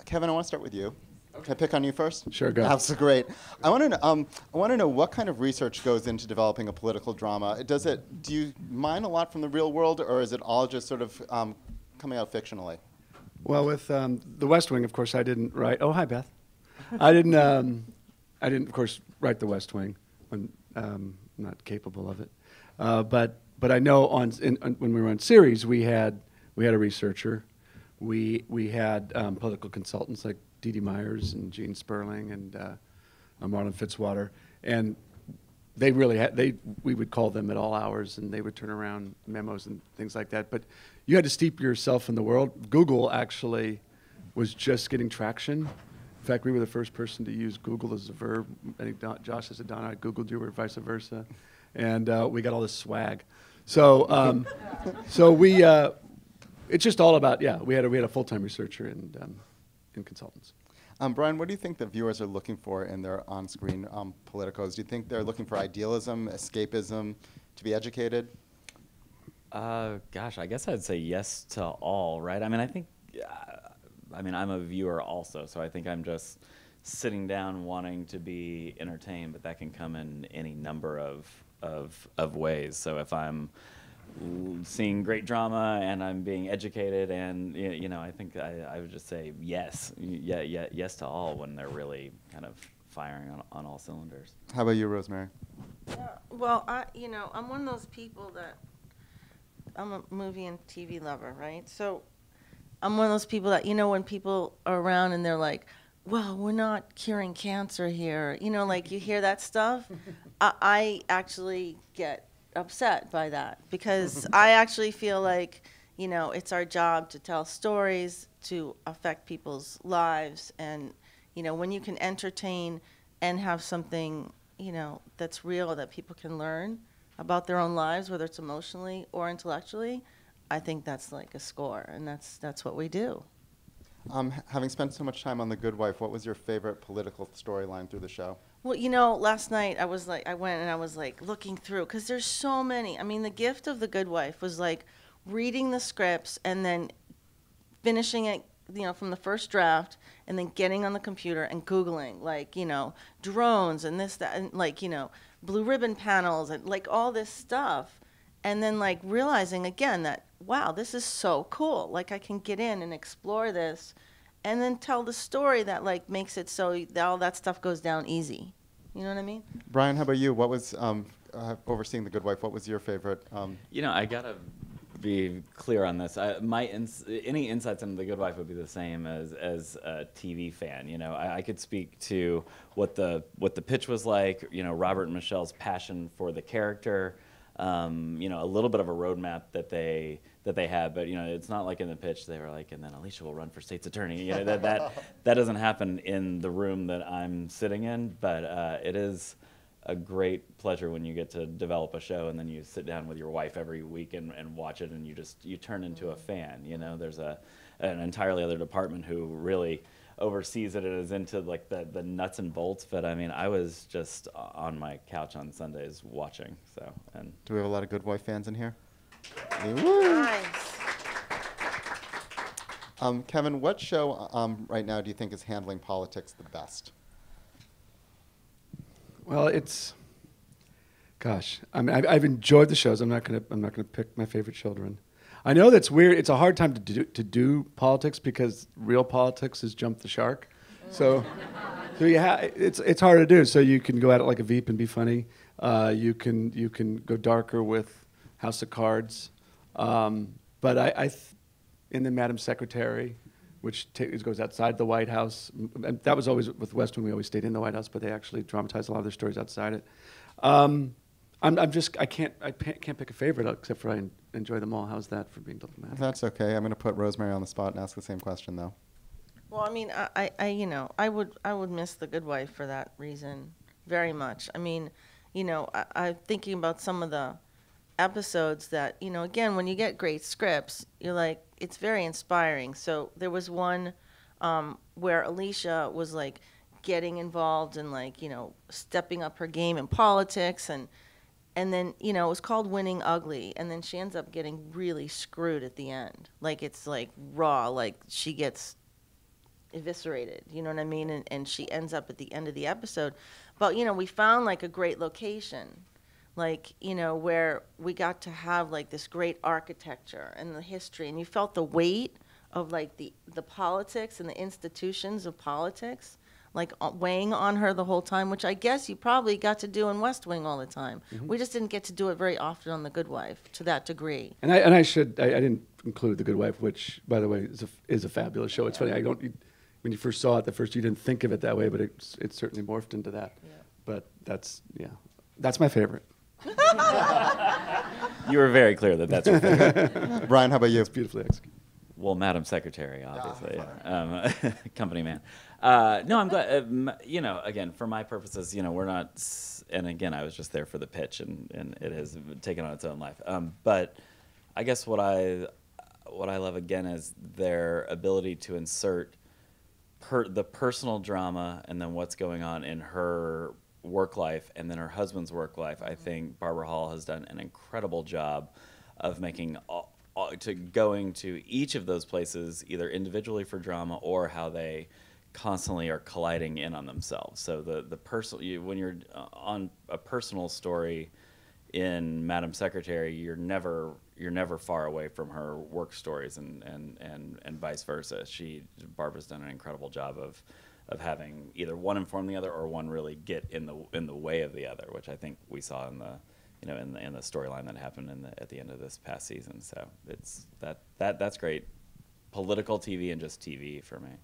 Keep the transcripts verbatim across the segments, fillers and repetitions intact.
Kevin, I want to start with you. Can I pick on you first? Sure, go. That's great. I want to know, um, I want to know what kind of research goes into developing a political drama. Does it? Do you mine a lot from the real world, or is it all just sort of um, coming out fictionally? Well, with um, The West Wing, of course, I didn't write. Oh, hi, Beth. I didn't. Um, I didn't, of course, write The West Wing. When, um, I'm not capable of it. Uh, but but I know on, in, on when we were on series, we had we had a researcher. We we had um, political consultants like Dee Dee Myers and Gene Sperling and uh, Marlon Fitzwater, and they really had, they, we would call them at all hours, and they would turn around memos and things like that. But you had to steep yourself in the world. Google actually was just getting traction. In fact, we were the first person to use Google as a verb. I think Don, Josh said, Donna, I Googled you, or vice versa. And uh, we got all this swag. So um, so we, uh, it's just all about, yeah, we had a, we had a full-time researcher and, um, and consultants. Um, Bryan, what do you think the viewers are looking for in their on-screen um, politicos? Do you think they're looking for idealism, escapism, to be educated? Uh, gosh, I guess I'd say yes to all, right? I mean, I think, uh, I mean, I'm a viewer also, so I think I'm just sitting down wanting to be entertained, but that can come in any number of, of, of ways. So if I'm seeing great drama and I'm being educated, and you know, I think I, I would just say yes, yeah, yeah, yes to all when they're really kind of firing on, on all cylinders. How about you, Rosemary? Yeah, well, I, you know, I'm one of those people that I'm a movie and T V lover, right? So I'm one of those people that, you know, when people are around and they're like, well, we're not curing cancer here, you know, like you hear that stuff, I, I actually get upset by that, because I actually feel like, you know, it's our job to tell stories to affect people's lives, and you know, when you can entertain and have something, you know, that's real that people can learn about their own lives, whether it's emotionally or intellectually, I think that's like a score, and that's that's what we do. Um, having spent so much time on The Good Wife, what was your favorite political storyline through the show? Well, you know, last night I was like, I went and I was like looking through, because there's so many. I mean, the gift of The Good Wife was like reading the scripts and then finishing it, you know, from the first draft, and then getting on the computer and Googling, like, you know, drones and this, that, and like, you know, blue ribbon panels and like all this stuff. And then like realizing again that, wow, this is so cool. Like I can get in and explore this, and then tell the story that like makes it so that all that stuff goes down easy. You know what I mean? Bryan, how about you? What was, um, uh, overseeing The Good Wife, what was your favorite? Um, You know, I gotta be clear on this. I, my ins any insights into The Good Wife would be the same as as a T V fan. You know, I, I could speak to what the what the pitch was like. You know, Robert and Michelle's passion for the character. Um, you know, a little bit of a roadmap that they that they had, but you know, it's not like in the pitch they were like, and then Alicia will run for state's attorney. You know, that that that doesn't happen in the room that I'm sitting in. But uh, it is a great pleasure when you get to develop a show and then you sit down with your wife every week and, and watch it, and you just you turn into a fan. You know, there's a an entirely other department who really oversees it and is into like the, the nuts and bolts, but I mean, I was just on my couch on Sundays watching. So, and do we have a lot of Good Wife fans in here? Nice. Um, Kevin, what show um, right now do you think is handling politics the best? Well, it's, gosh, I mean, I've, I've enjoyed the shows. I'm not gonna, I'm not gonna pick my favorite children. I know that's weird. It's a hard time to do, to do politics because real politics has jumped the shark. So, so you ha- it's it's hard to do. So you can go at it like a Veep and be funny. Uh, you can you can go darker with House of Cards. Um, but I, I th- in the Madam Secretary, which t- goes outside the White House. And that was always with West Wing. We always stayed in the White House, but they actually dramatized a lot of their stories outside it. Um, I'm, I'm just, I can't, I can't pick a favorite except for I enjoy them all. How's that for being diplomatic? That's okay. I'm going to put Rosemary on the spot and ask the same question, though. Well, I mean, I, I, I, you know, I would, I would miss The Good Wife for that reason very much. I mean, you know, I, I'm thinking about some of the episodes that, you know, again, when you get great scripts, you're like, it's very inspiring. So there was one um, where Alicia was like getting involved and like, you know, stepping up her game in politics, and and then, you know, it was called Winning Ugly, and then she ends up getting really screwed at the end. Like, it's like raw, like she gets eviscerated, you know what I mean? And, and she ends up at the end of the episode. But, you know, we found like a great location, like, you know, where we got to have like this great architecture and the history, and you felt the weight of like the, the politics and the institutions of politics, like uh, weighing on her the whole time, which I guess you probably got to do in West Wing all the time. Mm-hmm. We just didn't get to do it very often on The Good Wife to that degree. And I and I should I, I didn't include The Good Wife, which by the way is a is a fabulous show. It's funny, I don't you, when you first saw it the first you didn't think of it that way, but it's it's certainly morphed into that. Yeah. But that's yeah, that's my favorite. You were very clear that that's your favorite. Bryan, how about you? It's beautifully executed. Well, Madam Secretary, obviously, yeah. um, company man. Uh, no, I'm glad. Uh, m- you know, again, for my purposes, you know, we're not. S- and again, I was just there for the pitch, and, and it has taken on its own life. Um, but I guess what I what I love again is their ability to insert per- the personal drama and then what's going on in her work life and then her husband's work life. I think Barbara Hall has done an incredible job of making all. to going to each of those places either individually for drama or how they constantly are colliding in on themselves. So the the personal you, when you're on a personal story in Madam Secretary, you're never you're never far away from her work stories, and and and, and vice versa. She Barbara's done an incredible job of of having either one inform the other or one really get in the in the way of the other, which I think we saw in the you know, in the, in the storyline that happened in the, at the end of this past season. So it's that, that that's great. Political T V and just T V for me.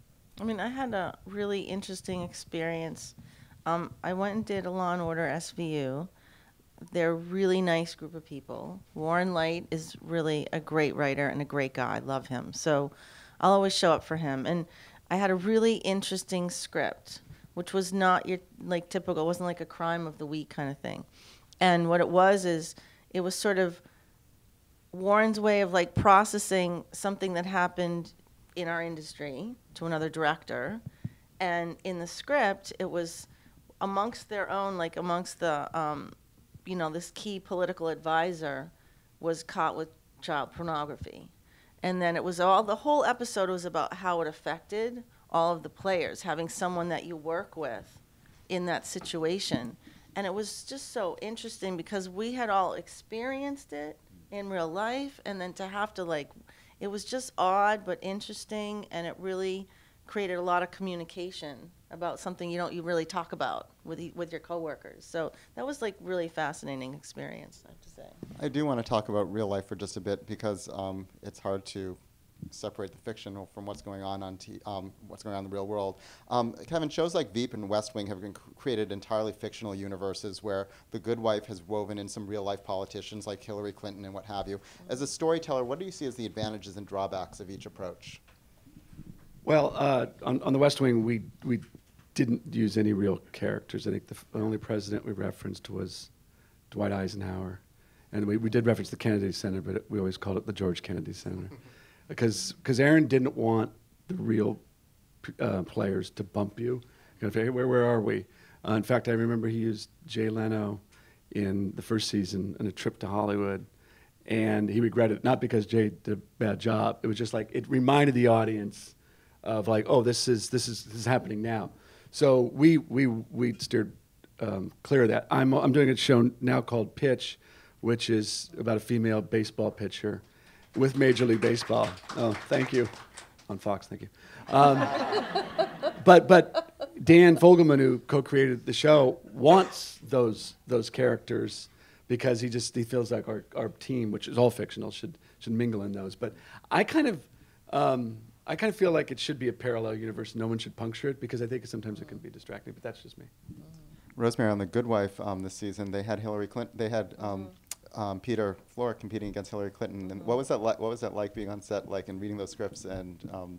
I mean, I had a really interesting experience. Um, I went and did a Law and Order S V U. They're a really nice group of people. Warren Light is really a great writer and a great guy. I love him. So I'll always show up for him. And I had a really interesting script, which was not your like typical, it wasn't like a crime of the week kind of thing. And what it was is it was sort of Warren's way of like processing something that happened in our industry to another director. And in the script, it was amongst their own, like amongst the, um, you know, this key political advisor was caught with child pornography. And then it was all, the whole episode was about how it affected all of the players, having someone that you work with in that situation. And it was just so interesting because we had all experienced it in real life, and then to have to like, it was just odd but interesting, and it really created a lot of communication about something you don't you really talk about with with your coworkers. So that was like really fascinating experience, I have to say. I do want to talk about real life for just a bit because um, it's hard to separate the fictional from what's going on on t- um, what's going on in the real world. Um, Kevin, shows like Veep and West Wing have been c- created entirely fictional universes where The Good Wife has woven in some real life politicians like Hillary Clinton and what have you. Mm-hmm. As a storyteller, what do you see as the advantages and drawbacks of each approach? Well, uh, on, on the West Wing, we we didn't use any real characters. I think the, f- the only president we referenced was Dwight Eisenhower, and we, we did reference the Kennedy Center, but it, we always called it the George Kennedy Center. Because because Aaron didn't want the real uh, players to bump you. You know, hey, where where are we? Uh, in fact, I remember he used Jay Leno in the first season on a trip to Hollywood, and he regretted it, not because Jay did a bad job. It was just like it reminded the audience of like, oh, this is this is this is happening now. So we we we steered um, clear of that. I'm I'm doing a show now called Pitch, which is about a female baseball pitcher with Major League Baseball. Oh, thank you. On Fox, thank you. Um, but but Dan Fogelman, who co-created the show, wants those those characters because he just he feels like our, our team, which is all fictional, should should mingle in those. But I kind of um, I kind of feel like it should be a parallel universe. No one should puncture it because I think sometimes it can be distracting. But that's just me. Rosemary, on The Good Wife um, this season, they had Hillary Clinton. They had. Um, Um, Peter Flora competing against Hillary Clinton, and what was that like? What was that like being on set, like, and reading those scripts? And um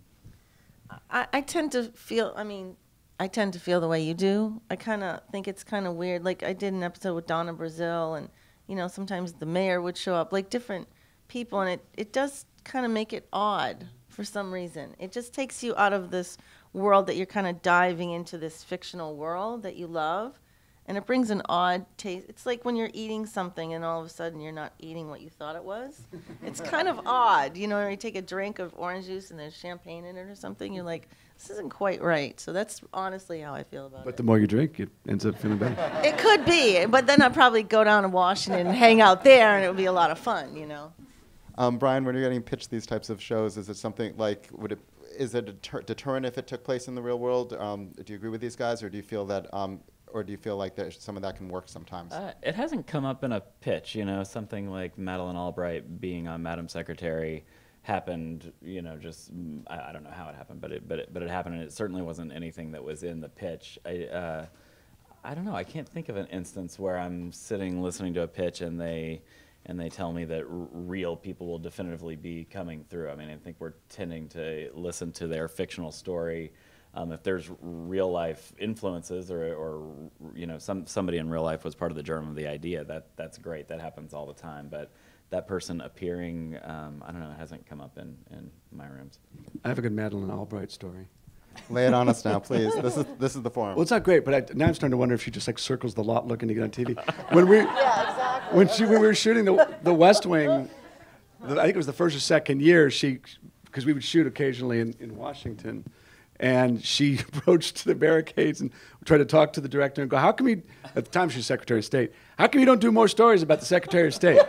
I, I tend to feel. I mean, I tend to feel the way you do. I kind of think it's kind of weird. Like I did an episode with Donna Brazil, and you know, sometimes the mayor would show up, like different people, and it it does kind of make it odd for some reason. It just takes you out of this world that you're kind of diving into this fictional world that you love. And it brings an odd taste. It's like when you're eating something and all of a sudden you're not eating what you thought it was. It's kind of odd. You know, when you take a drink of orange juice and there's champagne in it or something, you're like, this isn't quite right. So that's honestly how I feel about But it. the more you drink, it ends up feeling better. It could be, but then I'd probably go down to Washington and hang out there, and it would be a lot of fun, you know. Um, Bryan, when you're getting pitched these types of shows, is it something like, would it, is it a deter deterrent if it took place in the real world? Um, do you agree with these guys, or do you feel that, um, or do you feel like that some of that can work sometimes? Uh, it hasn't come up in a pitch, you know, something like Madeleine Albright being on Madam Secretary happened, you know, just, I, I don't know how it happened, but it, but it, but it happened, and it certainly wasn't anything that was in the pitch. I, uh, I don't know, I can't think of an instance where I'm sitting listening to a pitch and they, and they tell me that r real people will definitively be coming through. I mean, I think we're tending to listen to their fictional story. Um, if there's real life influences, or, or you know, some somebody in real life was part of the germ of the idea, that that's great. That happens all the time. But that person appearing, um, I don't know, it hasn't come up in in my rooms. I have a good Madeleine Albright story. Lay it on us now, please. This is this is the forum. Well, it's not great, but I, now I'm starting to wonder if she just like circles the lot looking to get on T V. When we, Yeah, exactly. when she, when we were shooting the the West Wing, the, I think it was the first or second year. She, because we would shoot occasionally in, in Washington, and she approached the barricades and tried to talk to the director and go, "How come you?" At the time, she was Secretary of State. How come you don't do more stories about the Secretary of State?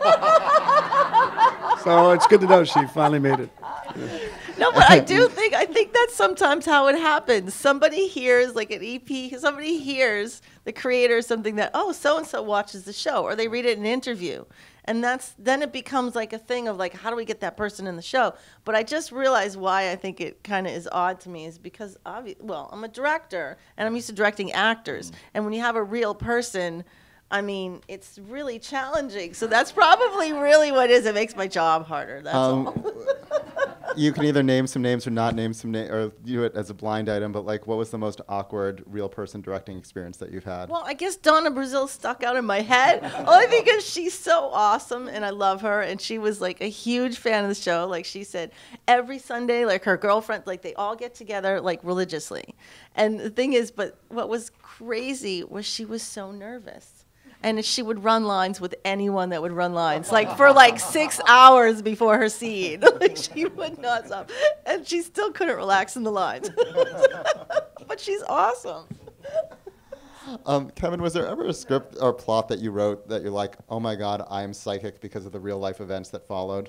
So it's good to know she finally made it. No, but I do think, I think that's sometimes how it happens. Somebody hears, like an E P, somebody hears the creator something that, oh, so-and-so watches the show, or they read it in an interview. And that's, then it becomes like a thing of like, how do we get that person in the show? But I just realized why I think it kind of is odd to me is because, obvi well, I'm a director, and I'm used to directing actors. And when you have a real person, I mean, it's really challenging. So that's probably really what it is. It makes my job harder, that's Um, all. You can either name some names or not name some names, or do it as a blind item, but like, what was the most awkward real person directing experience that you've had? Well, I guess Donna Brazil stuck out in my head, only because she's so awesome, and I love her, and she was like a huge fan of the show. Like she said, every Sunday, like her girlfriend, like they all get together like religiously. And the thing is, but what was crazy was she was so nervous. And she would run lines with anyone that would run lines, like for like six hours before her scene. Like she would not stop. And she still couldn't relax in the lines. But she's awesome. Um, Kevin, was there ever a script or plot that you wrote that you're like, oh my God, I'm psychic because of the real life events that followed?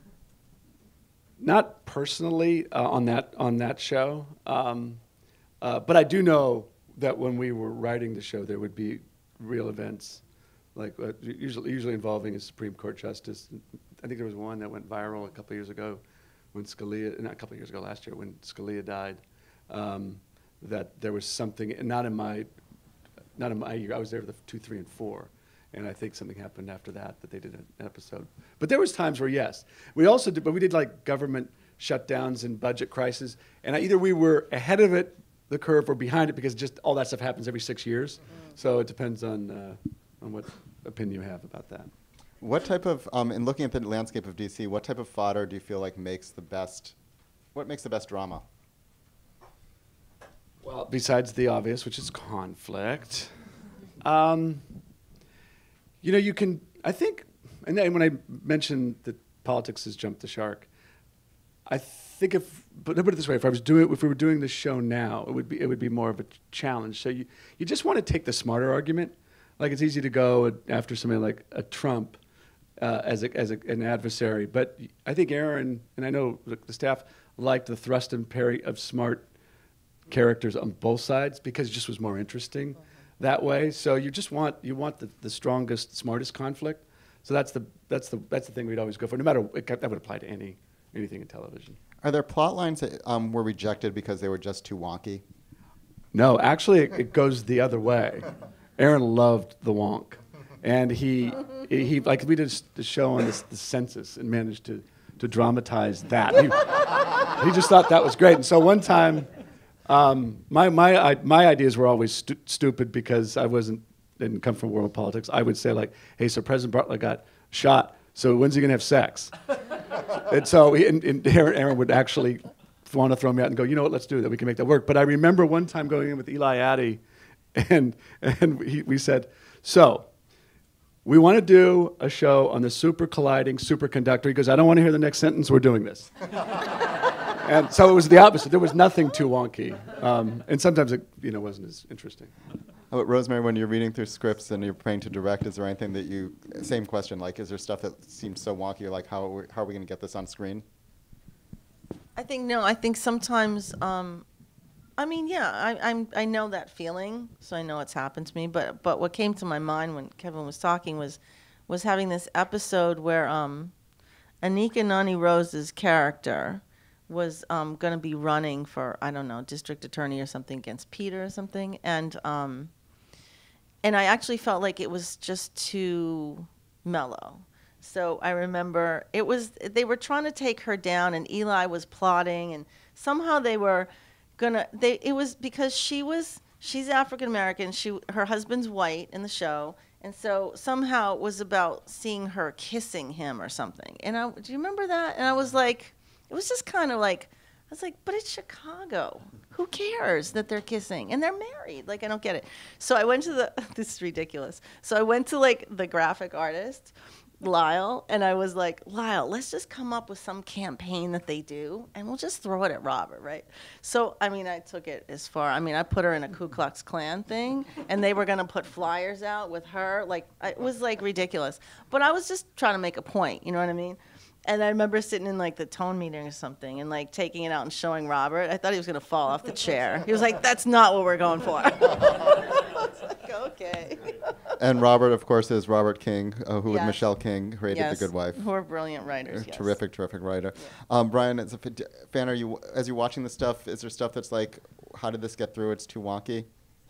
Not personally uh, on that on that show, um, uh, but I do know that when we were writing the show, there would be real events, like uh, usually usually involving a Supreme Court justice. I think there was one that went viral a couple of years ago, when Scalia, not a couple of years ago, last year when Scalia died. Um, that there was something, and not in my, not in my year. I was there for the two, three, and four, and I think something happened after that that they did an episode. But there was times where yes, we also did, but we did like government shutdowns and budget crises, and either we were ahead of it, the curve, or behind it, because just all that stuff happens every six years. Mm-hmm. So it depends on uh, on what opinion you have about that. What type of, um, in looking at the landscape of D C, what type of fodder do you feel like makes the best, what makes the best drama? Well, besides the obvious, which is conflict, um, you know, you can, I think, and then when I mentioned that politics has jumped the shark, I think if, but put it this way, if I was doing, if we were doing this show now, it would be, it would be more of a challenge. So you, you just want to take the smarter argument. Like it's easy to go after somebody like a Trump uh, as a, as a, an adversary, but I think Aaron, and I know the staff liked the thrust and parry of smart characters on both sides because it just was more interesting mm-hmm. that way. So you just want, you want the, the strongest, smartest conflict. So that's the, that's the, that's the thing we'd always go for, no matter, it, that would apply to any, anything in television. Are there plot lines that um, were rejected because they were just too wonky? No, actually, it, it goes the other way. Aaron loved the wonk, and he, he like we did the show on this, the census and managed to, to dramatize that. He, he just thought that was great. And so one time, um, my my I, my ideas were always stu stupid because I wasn't didn't come from world politics. I would say like, hey, so President Bartlett got shot. So when's he gonna have sex? And so he, and, and Aaron, Aaron would actually want to throw me out and go, you know what, let's do that. We can make that work. But I remember one time going in with Eli Addy, and and he, we said, so we want to do a show on the super colliding superconductor. He goes, I don't want to hear the next sentence. We're doing this. And so it was the opposite. There was nothing too wonky. Um, and sometimes it, you know, wasn't as interesting. How about Rosemary, when you're reading through scripts and you're preparing to direct, is there anything that you, same question, like, is there stuff that seems so wonky, you're like, how are we, how are we going to get this on screen? I think, no, I think sometimes, um, I mean, yeah, I, I'm, I know that feeling, so I know it's happened to me, but, but what came to my mind when Kevin was talking was, was having this episode where, um, Anika Nani Rose's character was, um, gonna be running for, I don't know, district attorney or something against Peter or something, and, um, and I actually felt like it was just too mellow. So I remember it was, they were trying to take her down and Eli was plotting and somehow they were gonna, they, it was because she was, she's African American, she, her husband's white in the show. And so somehow it was about seeing her kissing him or something. And I, do you remember that? And I was like, it was just kind of like, I was like, but it's Chicago. Who cares that they're kissing? And they're married. Like, I don't get it. So I went to the, this is ridiculous. So I went to like the graphic artist, Lyle, and I was like, Lyle, let's just come up with some campaign that they do, and we'll just throw it at Robert, right? So, I mean, I took it as far, I mean, I put her in a Ku Klux Klan thing, and they were going to put flyers out with her. Like, it was, like, ridiculous. But I was just trying to make a point, you know what I mean? And I remember sitting in, like, the tone meeting or something and, like, taking it out and showing Robert. I thought he was going to fall off the chair. He was like, that's not what we're going for. I was like, okay. And Robert, of course, is Robert King, uh, who with Yes. Michelle King created Yes, The Good Wife. who are brilliant writers, A yes. Terrific, terrific writer. Um, Bryan, as a f- fan, are you, as you're watching the stuff, is there stuff that's like, how did this get through? It's too wonky?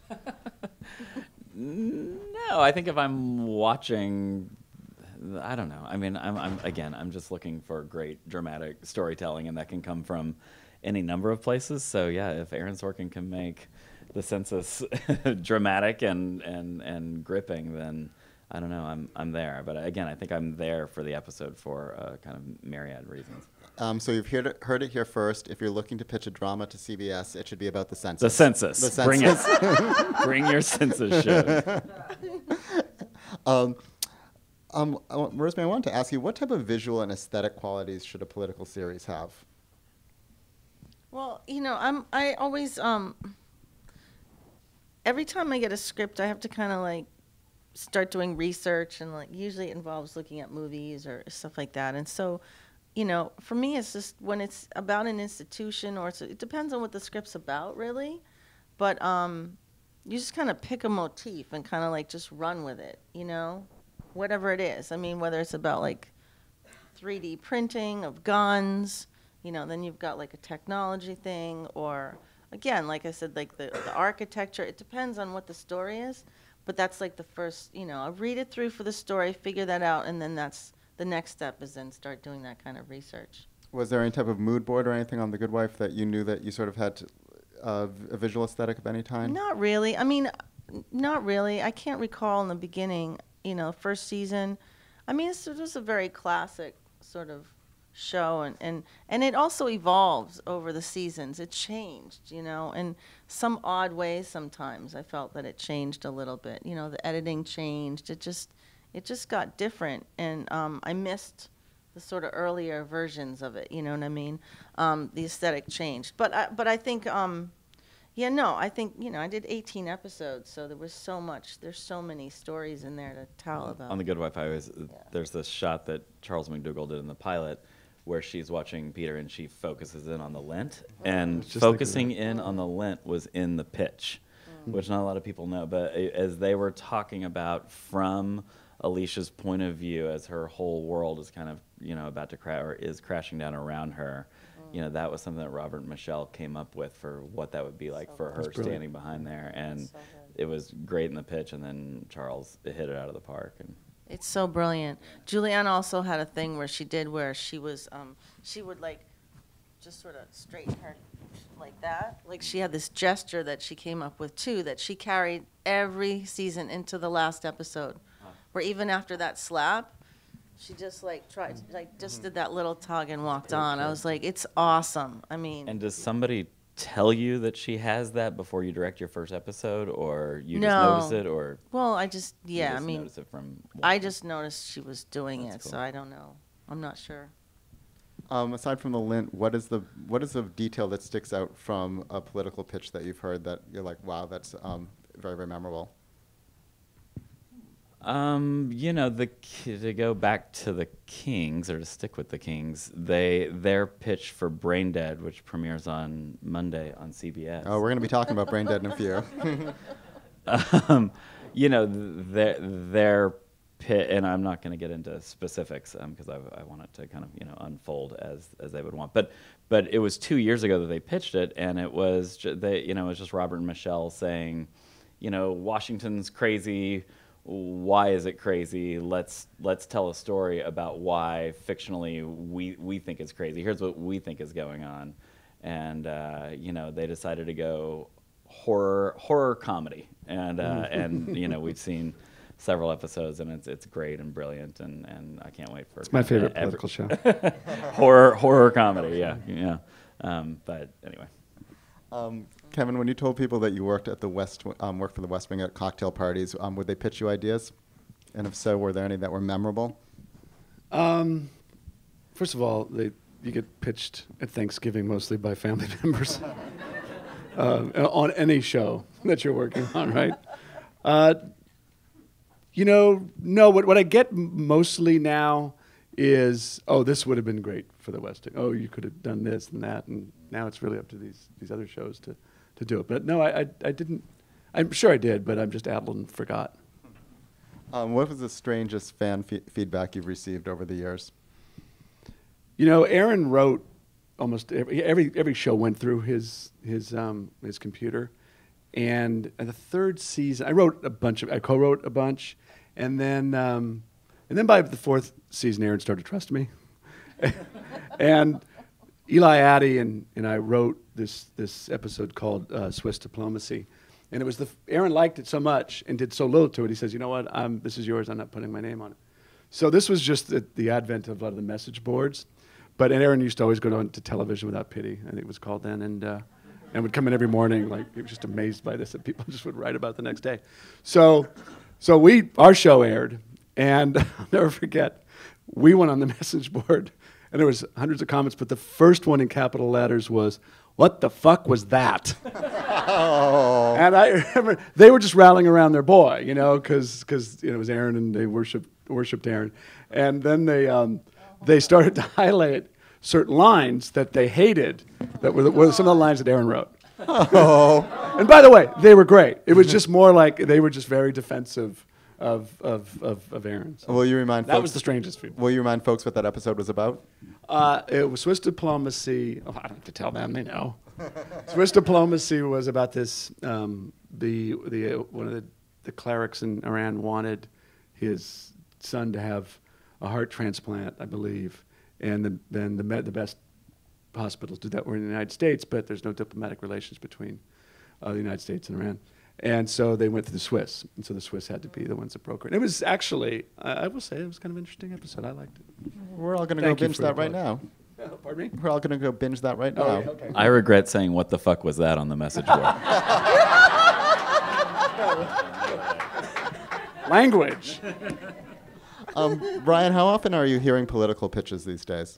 No, I think if I'm watching, I don't know. I mean, I'm, I'm again, I'm just looking for great dramatic storytelling, and that can come from any number of places. So yeah, if Aaron Sorkin can make the census dramatic and, and, and gripping, then I don't know, I'm I'm there. But again, I think I'm there for the episode for uh, kind of myriad reasons. Um, so you've heard it, heard it here first. If you're looking to pitch a drama to C B S, it should be about the census. The census. The census. Bring it. Bring your census shows. um, um, I want- Rosemary, I wanted to ask you, what type of visual and aesthetic qualities should a political series have? Well, you know, I'm I always um every time I get a script, I have to kind of like start doing research, and like usually it involves looking at movies or stuff like that. And so, you know, for me, it's just when it's about an institution, or it's, it depends on what the script's about, really. But um, you just kind of pick a motif and kind of like just run with it, you know, whatever it is. I mean, whether it's about like three D printing of guns, you know, then you've got like a technology thing, or again, like I said, like the, the architecture. It depends on what the story is, but that's like the first, you know, I'll read it through for the story, figure that out, and then that's the next step is then start doing that kind of research. Was there any type of mood board or anything on The Good Wife that you knew that you sort of had to, uh, a visual aesthetic of any kind? Not really. I mean, n- not really. I can't recall in the beginning, you know, first season. I mean, it's, it was a very classic sort of show, and, and, and it also evolves over the seasons. It changed, you know, in some odd ways sometimes. I felt that it changed a little bit. You know, the editing changed. It just, it just got different, and um, I missed the sort of earlier versions of it, you know what I mean? Um, the aesthetic changed. But I, but I think, um, yeah, no, I think, you know, I did eighteen episodes, so there was so much, there's so many stories in there to tell about. On The Good Wife, I always, there's this shot that Charles McDougall did in the pilot where she's watching Peter and she focuses in on the lint. And Just focusing thinking in on the lint was in the pitch, which not a lot of people know. But a- as they were talking about from Alicia's point of view, as her whole world is kind of, you know, about to crash or is crashing down around her, you know, that was something that Robert and Michelle came up with for what that would be like So for good. her That's brilliant. standing behind there. And So good. it was great in the pitch, and then Charles hit it out of the park. And It's so brilliant. Julianne also had a thing where she did where she was, um, she would like just sort of straighten her like that. Like she had this gesture that she came up with too, that she carried every season into the last episode. Where even after that slap, she just like tried, like just did that little tug and walked on. I was like, it's awesome. I mean, And does somebody tell you that she has that before you direct your first episode, or you just No. notice it, or well, I just, you yeah, I just mean, notice it from I watching? just noticed she was doing That's it, cool. so I don't know. I'm not sure. Um, aside from the lint, what is the what is the detail that sticks out from a political pitch that you've heard that you're like, wow, that's um, very, very memorable? Um, you know, the ki- to go back to the Kings, or to stick with the Kings, they their pitch for Brain Dead, which premieres on Monday on C B S. Oh, we're going to be talking about Brain Dead in a few. um, you know, th- their their pit, and I'm not going to get into specifics because I, I want it to kind of you know unfold as as they would want. But but it was two years ago that they pitched it, and it was ju- they you know it was just Robert and Michelle saying, you know, Washington's crazy. Why is it crazy? Let's let's tell a story about why fictionally we we think it's crazy. Here's what we think is going on, and uh, you know they decided to go horror horror comedy, and uh, and you know we've seen several episodes, and it's it's great and brilliant, and, and I can't wait for It's my favorite every, political show. horror horror comedy. Yeah, yeah. Um, but anyway. Um, Kevin, when you told people that you worked at the West, um, worked for the West Wing at cocktail parties, um, would they pitch you ideas? And if so, were there any that were memorable? Um, first of all, they, you get pitched at Thanksgiving mostly by family members uh, on any show that you're working on, right? Uh, you know, no, what, what I get m- mostly now is, oh, this would have been great for the West Wing. Oh, you could have done this and that, and now it's really up to these these other shows to, to do it. But no, I, I, I didn't. I'm sure I did, but I'm just addled and forgot. Um, what was the strangest fan fe- feedback you've received over the years? You know, Aaron wrote almost every every, every show went through his his um, his computer, and in the third season, I wrote a bunch of I co-wrote a bunch, and then um, and then by the fourth season, Aaron started to trust me, and Eli Addy and, and I wrote this this episode called uh, Swiss Diplomacy, and it was the Aaron liked it so much and did so little to it. He says, you know what, I'm, this is yours. I'm not putting my name on it. So this was just the, the advent of a lot of the message boards. But Aaron used to always go on to Television Without Pity, I think it was called then, and uh, and would come in every morning like he was just amazed by this that people just would write about the next day. So so we our show aired, and I'll never forget, we went on the message board. And there was hundreds of comments, but the first one in capital letters was, "What the fuck was that?" Oh. And I remember they were just rallying around their boy, you know, because because you know, it was Aaron and they worshipped worshipped Aaron, and then they um, they started to highlight certain lines that they hated, that were, were some of the lines that Aaron wrote. Oh. And by the way, they were great. It was just more like they were just very defensive of of of, of Aaron's. Will you remind that folks, was the strangest feedback. Will you remind folks what that episode was about? Uh, it was Swiss Diplomacy. Oh, I don't have to tell them; they know. Swiss Diplomacy was about this. Um, the the uh, one of the, the clerics in Iran wanted his son to have a heart transplant, I believe, and the, then the the best hospitals do that were in the United States, but there's no diplomatic relations between uh, the United States and Iran. And so they went to the Swiss, and so the Swiss had to be the ones that broker it. It was actually, I, I will say, it was kind of an interesting episode. I liked it. We're all going to go Thank you binge for that your right now. Uh, pardon me? We're all going to go binge that right now. Oh, yeah, okay. I regret saying what the fuck was that on the message board. Language. Um, Bryan, how often are you hearing political pitches these days?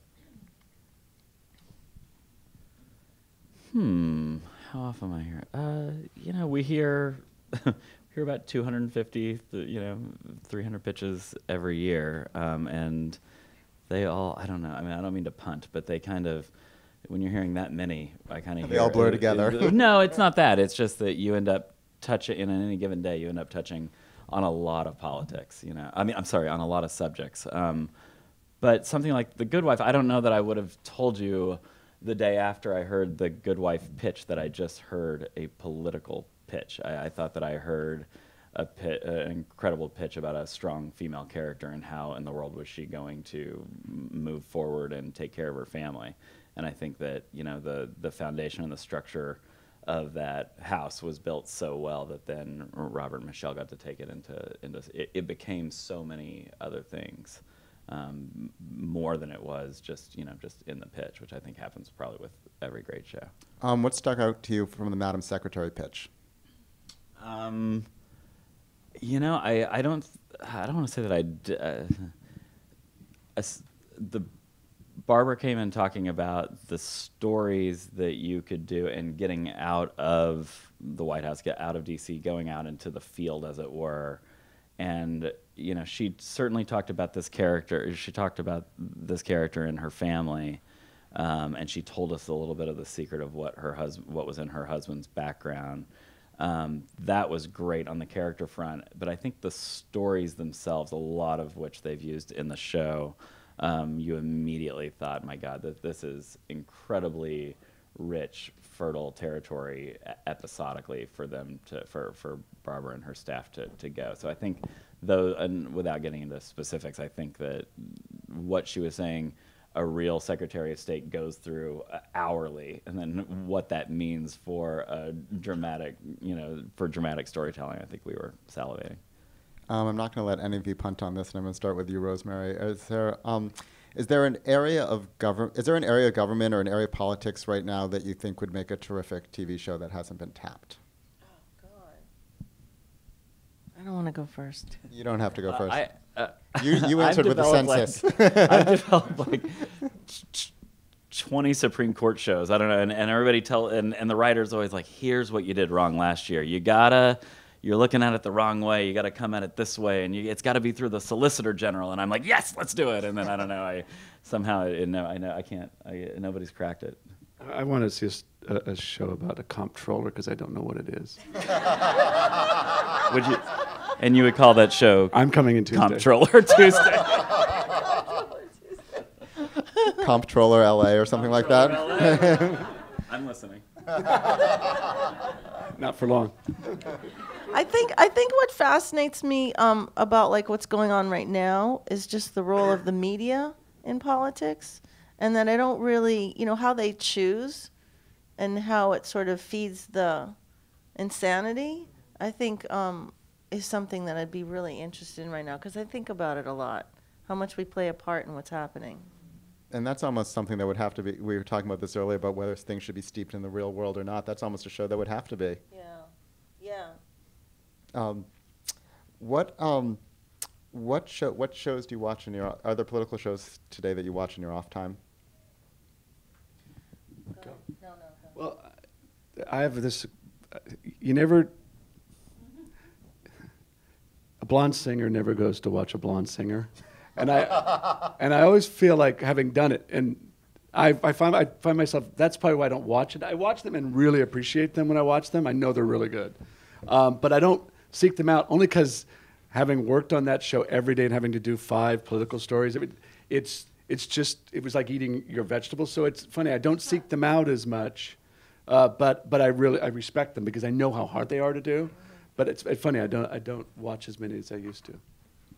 Hmm. How often am I here? Uh, you know, we hear hear about two hundred fifty, th- you know, three hundred pitches every year, um, and they all, I don't know. I mean, I don't mean to punt, but they kind of, when you're hearing that many, I kind of They all blur together. No, it's not that. It's just that you end up touching, in any given day, you end up touching on a lot of politics. You know, I mean, I'm sorry, on a lot of subjects. Um, but something like The Good Wife, I don't know that I would have told you the day after I heard the Good Wife pitch that I just heard a political pitch. I, I thought that I heard a pit, an incredible pitch about a strong female character and how in the world was she going to m- move forward and take care of her family. And I think that, you know, the, the foundation and the structure of that house was built so well that then Robert and Michelle got to take it into, into it, it became so many other things. Um, more than it was just, you know, just in the pitch, which I think happens probably with every great show. Um, what stuck out to you from the Madam Secretary pitch? Um, you know, I, I don't I don't want to say that I d- uh, as, the Barbara came in talking about the stories that you could do and getting out of the White House, get out of D C, going out into the field, as it were. And, you know, she certainly talked about this character. She talked about this character and her family. Um, and she told us a little bit of the secret of what her hus- what was in her husband's background. Um, that was great on the character front. But I think the stories themselves, a lot of which they've used in the show, um, you immediately thought, my God, that this is incredibly rich, fertile territory episodically for them to, for, for Barbara and her staff to, to go. So I think, though, and without getting into specifics, I think that what she was saying, a real Secretary of State goes through uh, hourly, and then what that means for a dramatic, you know, for dramatic storytelling, I think we were salivating. Um, I'm not going to let any of you punt on this, and I'm going to start with you, Rosemary. Is there, um, is there an area of government? Is there an area of government or an area of politics right now that you think would make a terrific T V show that hasn't been tapped? Oh God, I don't want to go first. You don't have to go Uh, first. I, uh, you you I've answered with the developed, like- census. I've developed like twenty Supreme Court shows. I don't know, and, and everybody tell, and, and the writer's always like, "Here's what you did wrong last year. You gotta, you're looking at it the wrong way. You gotta come at it this way, and you, it's got to be through the Solicitor General." And I'm like, "Yes, let's do it." And then I don't know, I somehow I know I know I can't. I, nobody's cracked it. I want to see a s- a, a show about a comptroller because I don't know what it is. Would you? And you would call that show I'm coming in Tuesday. Comptroller Tuesday. Comptroller L A or something like that. I'm listening. Not for long. I think I think what fascinates me um, about like what's going on right now is just the role of the media in politics, and that I don't really, you know, how they choose, and how it sort of feeds the insanity. I think um, is something that I'd be really interested in right now, because I think about it a lot, how much we play a part in what's happening. And that's almost something that would have to be, we were talking about this earlier about whether things should be steeped in the real world or not. That's almost a show that would have to be. Yeah, yeah. Um, what um, what show what shows do you watch in your, are there political shows today that you watch in your off time? Go. No, no, go. Well, I have this. You never. A blonde singer never goes to watch a blonde singer, and I and I always feel like having done it, and I I find I find myself, that's probably why I don't watch it. I watch them and really appreciate them when I watch them. I know they're really good, um, but I don't seek them out only because having worked on that show every day and having to do five political stories, I mean, it's it's just it was like eating your vegetables. So it's funny, I don't seek them out as much, uh, but but I really I respect them because I know how hard they are to do. But it's, it's funny, I don't I don't watch as many as I used to.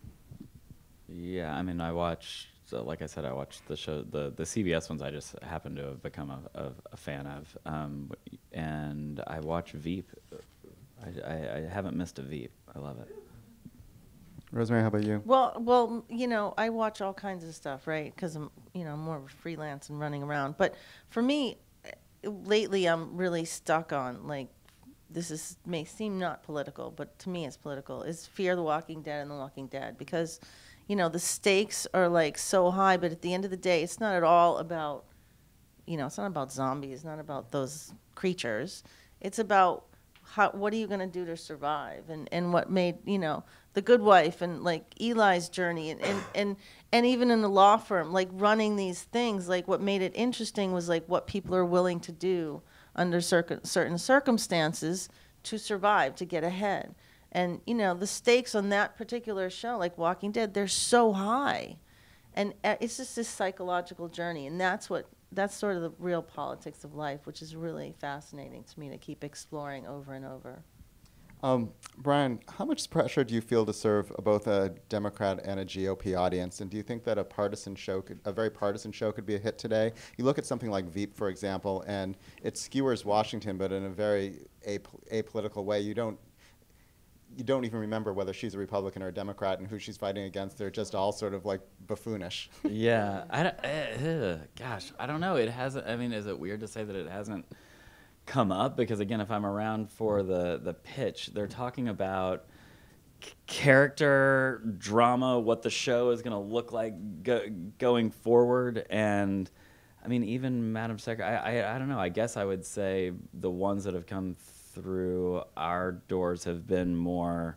Yeah, I mean, I watch. So like I said, I watched the show, the the C B S ones. I just happen to have become a, a, a fan of, um, and I watch Veep. I, I, I haven't missed a Veep. I love it. Rosemary, how about you? Well, well, you know, I watch all kinds of stuff, right? Because I'm, you know, more of a freelance and running around. But for me, lately, I'm really stuck on like, this is may seem not political, but to me, it's political. Is Fear the Walking Dead and The Walking Dead, because, you know, the stakes are like so high, but at the end of the day, it's not at all about, you know, it's not about zombies. It's not about those creatures. It's about how, what are you going to do to survive, and, and what made, you know, The Good Wife and like Eli's journey, and, and, and, and even in the law firm, like running these things, like what made it interesting was like what people are willing to do under circ- certain circumstances to survive, to get ahead. And, you know, the stakes on that particular show, like Walking Dead, they're so high. And uh, it's just this psychological journey, and that's what, that's sort of the real politics of life, which is really fascinating to me to keep exploring over and over. Um, Bryan, how much pressure do you feel to serve both a Democrat and a G O P audience? And do you think that a partisan show, could, a very partisan show, could be a hit today? You look at something like Veep, for example, and it skewers Washington, but in a very ap- apolitical way. You don't, you don't even remember whether she's a Republican or a Democrat and who she's fighting against. They're just all sort of like buffoonish. Yeah, I don't, uh, uh, gosh, I don't know. It hasn't. I mean, is it weird to say that it hasn't come up? Because again, if I'm around for the the pitch, they're talking about character drama, what the show is going to look like go, going forward. And I mean, even Madam Secretary, I, I, I don't know. I guess I would say the ones that have come through our doors have been more,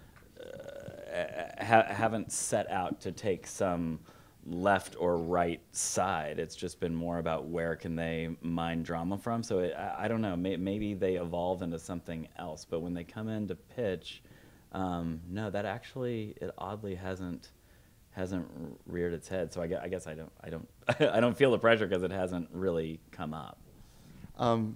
uh, ha haven't set out to take some left or right side. It's just been more about where can they mine drama from. So it, I, I don't know. May, maybe they evolve into something else. But when they come in to pitch, um, no, that actually it oddly hasn't hasn't reared its head. So I guess I, guess I don't I don't I don't feel the pressure because it hasn't really come up. Um,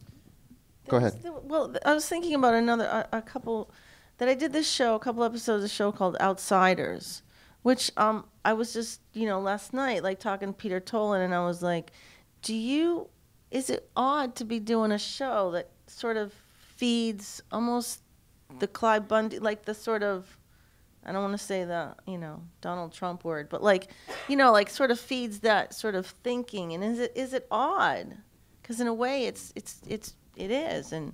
go ahead. The, well, I was thinking about another a, a couple that I did this show, a couple episodes of the show called Outsiders, which um, I was just, you know, last night, like talking to Peter Tolan, and I was like, do you, is it odd to be doing a show that sort of feeds almost the Clyde Bundy, like the sort of, I don't want to say the, you know, Donald Trump word, but like, you know, like sort of feeds that sort of thinking, and is it is it odd? Because in a way, it's it's it's it is, and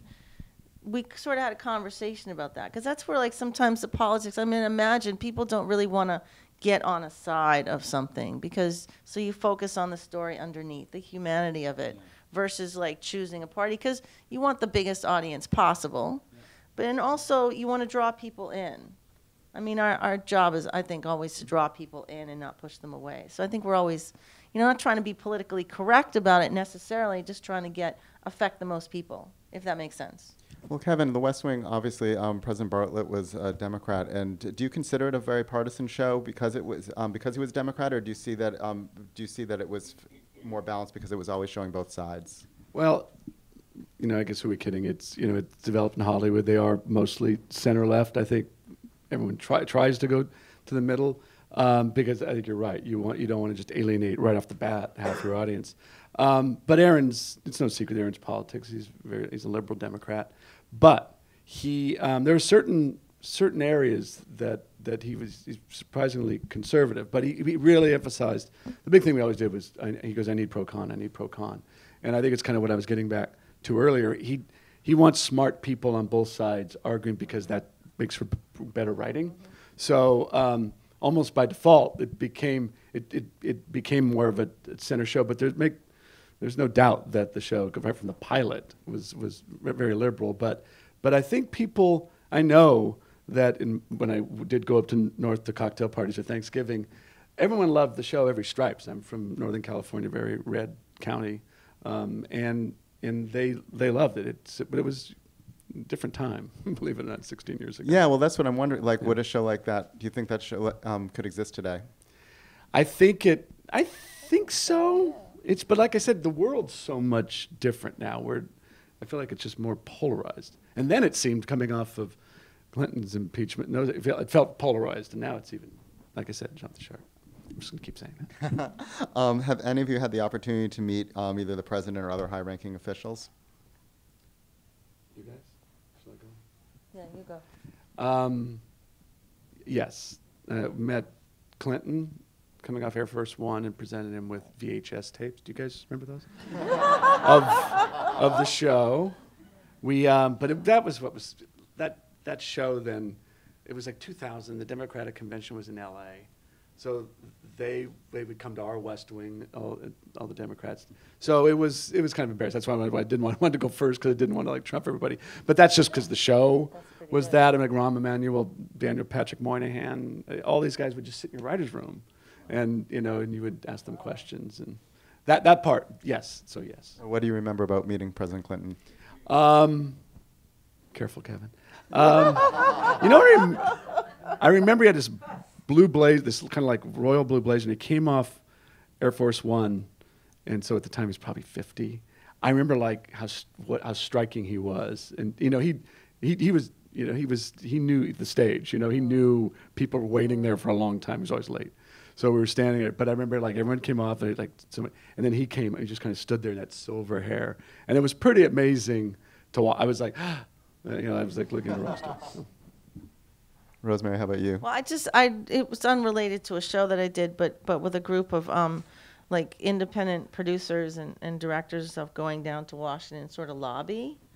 we sort of had a conversation about that, because that's where like sometimes the politics. I mean, imagine people don't really want to get on a side of something because so you focus on the story underneath, the humanity of it, versus like choosing a party because you want the biggest audience possible, but and also you want to draw people in. I mean, our our job is, I think, always to draw people in and not push them away. So I think we're always, you know, not trying to be politically correct about it necessarily, just trying to get affect the most people, if that makes sense. Well, Kevin, The West Wing, obviously, um, President Bartlett was a Democrat, and do you consider it a very partisan show because it was um, because he was a Democrat, or do you see that um, do you see that it was more balanced because it was always showing both sides? Well, you know, I guess who are we kidding? It's you know, it's developed in Hollywood. They are mostly center left. I think everyone try, tries to go to the middle um, because I think you're right. You want you don't want to just alienate right off the bat half your audience. Um, but Aaron's, it's no secret, Aaron's politics. He's very, he's a liberal Democrat, but he um, there are certain certain areas that that he was he's surprisingly conservative. But he, he really emphasized the big thing we always did was I, he goes, I need pro con, I need pro con, and I think it's kind of what I was getting back to earlier. He he wants smart people on both sides arguing because that makes for better writing. Mm-hmm. So um, almost by default, it became it it, it became more of a center show. But there's make There's no doubt that the show, right from the pilot, was was very liberal. But but I think people, I know that in, when I did go up to North to cocktail parties or Thanksgiving, everyone loved the show Every Stripes. I'm from Northern California, very red county, um, and and they they loved it. It's but it was a different time, believe it or not, sixteen years ago. Yeah, well, that's what I'm wondering. Like, Yeah. would a show like that? Do you think that show um, could exist today? I think it. I think so. It's, but like I said, the world's so much different now. Where I feel like it's just more polarized. And then it seemed coming off of Clinton's impeachment, no, it felt, it felt polarized, and now it's even, like I said, jump the shark. I'm just gonna keep saying that. um, have any of you had the opportunity to meet um, either the president or other high-ranking officials? You guys, shall I go? Yeah, you go. Um, yes, uh, met Clinton. Coming off Air Force One and presented him with V H S tapes. Do you guys remember those? of of the show. We, um, but it, that was what was, that, that show then, it was like two thousand, the Democratic Convention was in L A. So they they would come to our West Wing, all, all the Democrats. So it was it was kind of embarrassing. That's why I, I didn't want, wanted to go first, because I didn't want to like trump everybody. But that's just because the show was good. that. I'm like Rahm Emanuel, Daniel Patrick Moynihan, all these guys would just sit in your writer's room. And you know, and you would ask them questions, and that that part, yes. So yes. What do you remember about meeting President Clinton? Um, careful, Kevin. Um, you know, what I, rem I remember he had this blue blaze, this kind of like royal blue blazer, and he came off Air Force One, and so at the time he was probably fifty. I remember like how what how striking he was, and you know he he he was you know he was he knew the stage. You know, he knew people were waiting there for a long time. He was always late. So we were standing there, but I remember like everyone came off, and like, someone, and then he came, and he just kind of stood there in that silver hair, and it was pretty amazing to watch. I was like, you know, I was like looking at the roster. So. Rosemary, how about you? Well, I just, I, it was unrelated to a show that I did, but, but with a group of, um, like independent producers and, and directors of going down to Washington and sort of lobby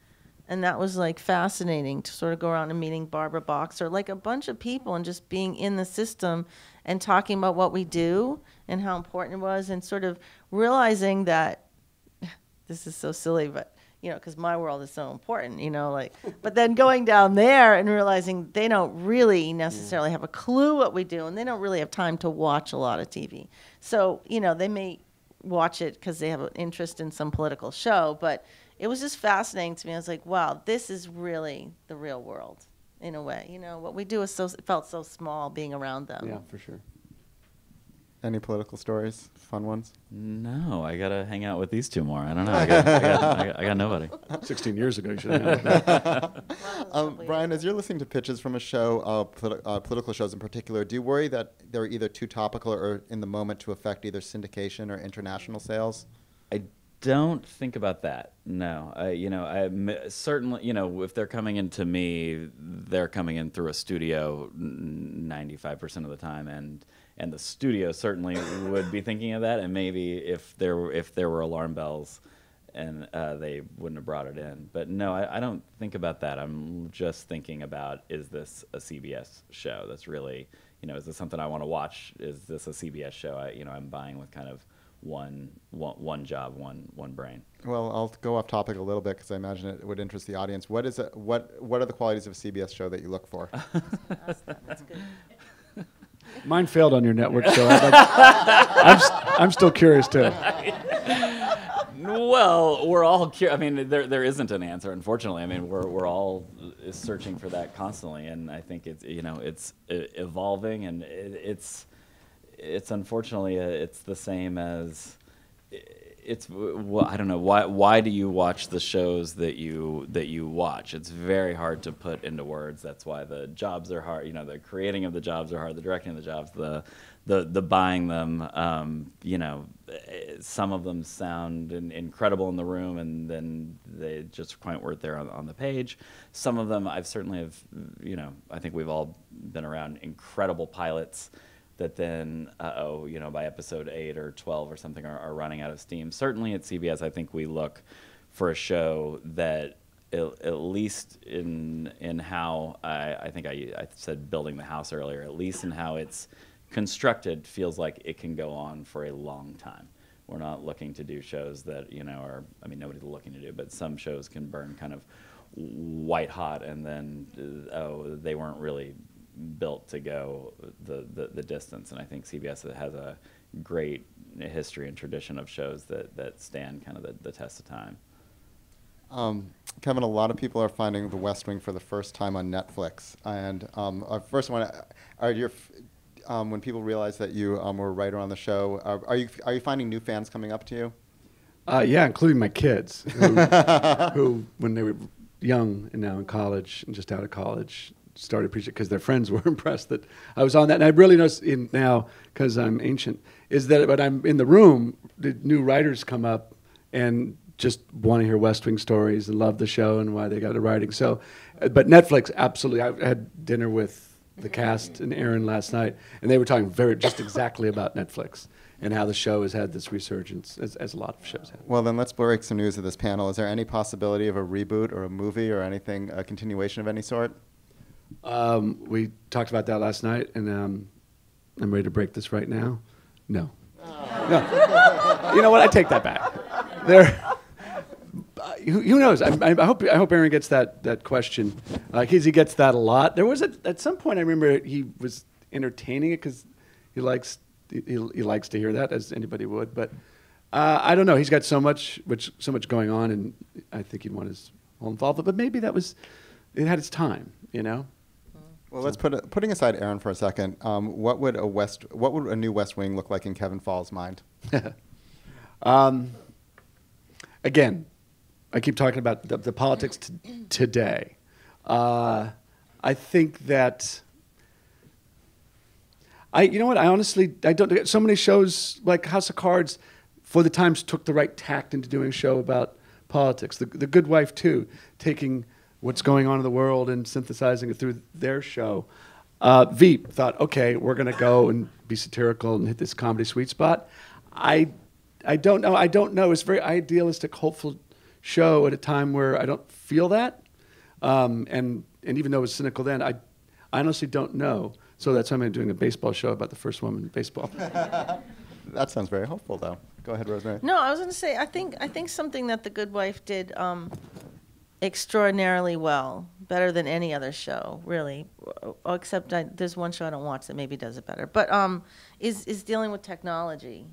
And that was like fascinating to sort of go around and meeting Barbara Boxer, like a bunch of people, and just being in the system and talking about what we do and how important it was, and sort of realizing that this is so silly, but you know, because my world is so important, you know, like, but then going down there and realizing they don't really necessarily have a clue what we do, and they don't really have time to watch a lot of T V. So, you know, they may watch it because they have an interest in some political show, but it was just fascinating to me. I was like, wow, this is really the real world in a way. You know, what we do is so, it felt so small being around them. Yeah, for sure. Any political stories, fun ones? No, I gotta hang out with these two more. I don't know. I got, I got, I got, I got nobody. Sixteen years ago, you should have known that. Um, Bryan, as you're listening to pitches from a show, uh, politi- uh, political shows in particular, do you worry that they're either too topical or in the moment to affect either syndication or international sales? I don't think about that. No, I, you know, I m- certainly, you know, if they're coming into me, they're coming in through a studio ninety-five percent of the time, and and the studio certainly would be thinking of that, and maybe if there were, if there were alarm bells, and uh, they wouldn't have brought it in. But no, I, I don't think about that. I'm just thinking about, is this a C B S show that's really, you know, is this something I want to watch? Is this a C B S show? I, you know, I'm buying with kind of one, one, one job, one, one brain. Well, I'll go off topic a little bit because I imagine it would interest the audience. What is it? What What are the qualities of a C B S show that you look for? That's, that's good. Mine failed on your network, so I'd like, I'm, st- I'm still curious too. Well, we're all curious. I mean, there there isn't an answer, unfortunately. I mean, we're we're all searching for that constantly, and I think it's, you know, it's evolving, and it, it's it's unfortunately uh, it's the same as it's. Well, I don't know why. Why do you watch the shows that you that you watch? It's very hard to put into words. That's why the jobs are hard. You know, the creating of the jobs are hard. The directing of the jobs, the the the buying them. Um, you know, some of them sound in, incredible in the room, and then they just quite weren't there on, on the page. Some of them, I've certainly have. You know, I think we've all been around incredible pilots that then, uh-oh, you know, by episode eight or twelve or something are, are running out of steam. Certainly at C B S, I think we look for a show that, at, at least in in how, I, I think I, I said building the house earlier, at least in how it's constructed, feels like it can go on for a long time. We're not looking to do shows that, you know, are, I mean, nobody's looking to do, but some shows can burn kind of white hot, and then, uh, oh, they weren't really built to go the, the, the distance. And I think C B S has a great history and tradition of shows that, that stand kind of the, the test of time. Um, Kevin, a lot of people are finding The West Wing for the first time on Netflix. And um, uh, first one, are your, um, when people realize that you um, were a writer on the show, are, are you are you finding new fans coming up to you? Uh, yeah, including my kids, who, who, when they were young and now in college and just out of college, started preaching because their friends were impressed that I was on that. And I really notice in now, because I'm ancient, is that when I'm in the room, the new writers come up and just want to hear West Wing stories and love the show and why they got the writing. So, uh, but Netflix, absolutely. I had dinner with the cast and Aaron last night, and they were talking very just exactly about Netflix and how the show has had this resurgence, as, as a lot of shows have. Well, then let's break some news of this panel. Is there any possibility of a reboot or a movie or anything, a continuation of any sort? Um, we talked about that last night, and um, I'm ready to break this right now. No. Oh. No. You know what? I take that back. There. Uh, who, who knows? I, I hope I hope Aaron gets that that question, because uh, he gets that a lot. There was a, at some point I remember he was entertaining it because he likes he, he likes to hear that, as anybody would. But uh, I don't know. He's got so much which so much going on, and I think he'd want his whole involvement. But maybe that was it had its time, you know. Well, let's put it, putting aside Aaron for a second. Um, what would a West, what would a new West Wing look like in Kevin Fall's mind? um, again, I keep talking about the, the politics t- today. Uh, I think that I, you know what? I honestly, I don't. So many shows like House of Cards, for the Times, took the right tact into doing a show about politics. The, the Good Wife too, taking what's going on in the world and synthesizing it through their show. Uh, Veep thought, okay, we're going to go and be satirical and hit this comedy sweet spot. I, I don't know. I don't know. It's a very idealistic, hopeful show at a time where I don't feel that. Um, and, and even though it was cynical then, I, I honestly don't know. So that's why I'm doing a baseball show about the first woman in baseball. That sounds very hopeful, though. Go ahead, Rosemary. No, I was going to say, I think I think something that The Good Wife did um, extraordinarily well, better than any other show, really, except I, there's one show I don't watch that maybe does it better, but um, is, is dealing with technology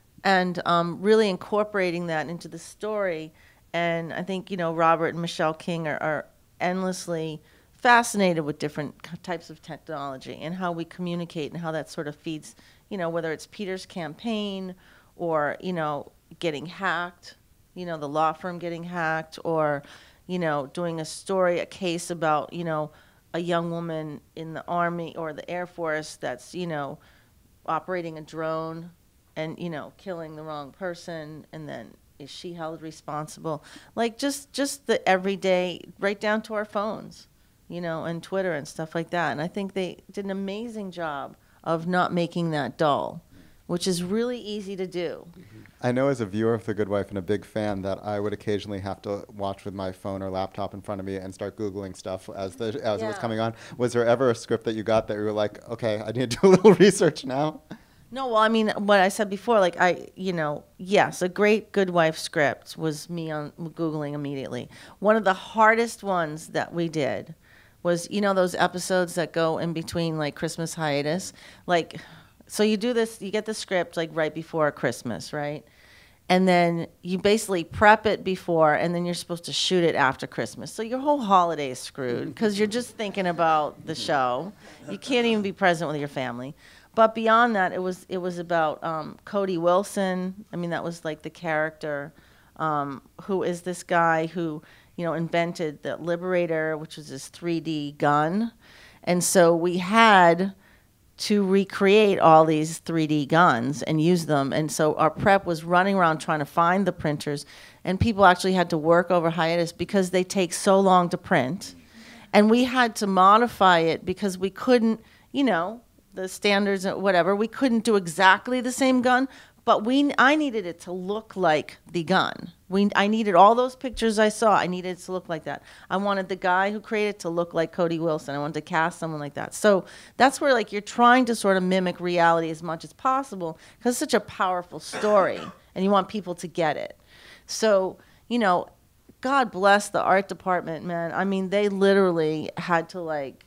and um, really incorporating that into the story. And I think, you know, Robert and Michelle King are, are endlessly fascinated with different types of technology and how we communicate and how that sort of feeds, you know, whether it's Peter's campaign or, you know, getting hacked, you know, the law firm getting hacked, or, you know, doing a story, a case about, you know, a young woman in the Army or the Air Force that's, you know, operating a drone and, you know, killing the wrong person, and then is she held responsible? Like just, just the everyday, right down to our phones, you know, and Twitter and stuff like that. And I think they did an amazing job of not making that dull, which is really easy to do. I know as a viewer of The Good Wife and a big fan that I would occasionally have to watch with my phone or laptop in front of me and start Googling stuff as the as it was Yeah. coming on. Was there ever a script that you got that you were like, okay, I need to do a little research now? No, well, I mean, what I said before, like, I, you know, yes, a great Good Wife script was me on Googling immediately. One of the hardest ones that we did was, you know, those episodes that go in between, like, Christmas hiatus? Like, so you do this, you get the script, like, right before Christmas, right? And then you basically prep it before, and then you're supposed to shoot it after Christmas. So your whole holiday is screwed, because you're just thinking about the show. You can't even be present with your family. But beyond that, it was it was about um, Cody Wilson. I mean, that was like the character, um, who is this guy who, you know, invented the Liberator, which was this three D gun. And so we had to recreate all these three D guns and use them. And so our prep was running around trying to find the printers. And people actually had to work over hiatus because they take so long to print. And we had to modify it because we couldn't, you know, the standards or whatever, we couldn't do exactly the same gun, but we I needed it to look like the gun. We I needed all those pictures I saw, I needed it to look like that. I wanted the guy who created it to look like Cody Wilson. I wanted to cast someone like that. So that's where, like, you're trying to sort of mimic reality as much as possible, because it's such a powerful story and you want people to get it. So, you know, God bless the art department, man. I mean, they literally had to, like,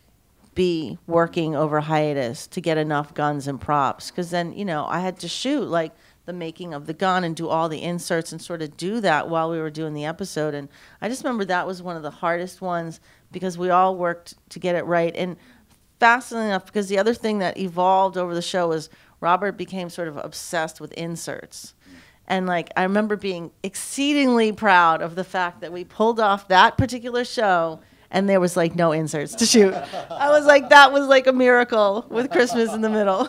be working over hiatus to get enough guns and props, because then, you know, I had to shoot like the making of the gun and do all the inserts and sort of do that while we were doing the episode. And I just remember that was one of the hardest ones because we all worked to get it right. And fascinating enough, because the other thing that evolved over the show was Robert became sort of obsessed with inserts. And like, I remember being exceedingly proud of the fact that we pulled off that particular show and there was like no inserts to shoot. I was like, that was like a miracle with Christmas in the middle.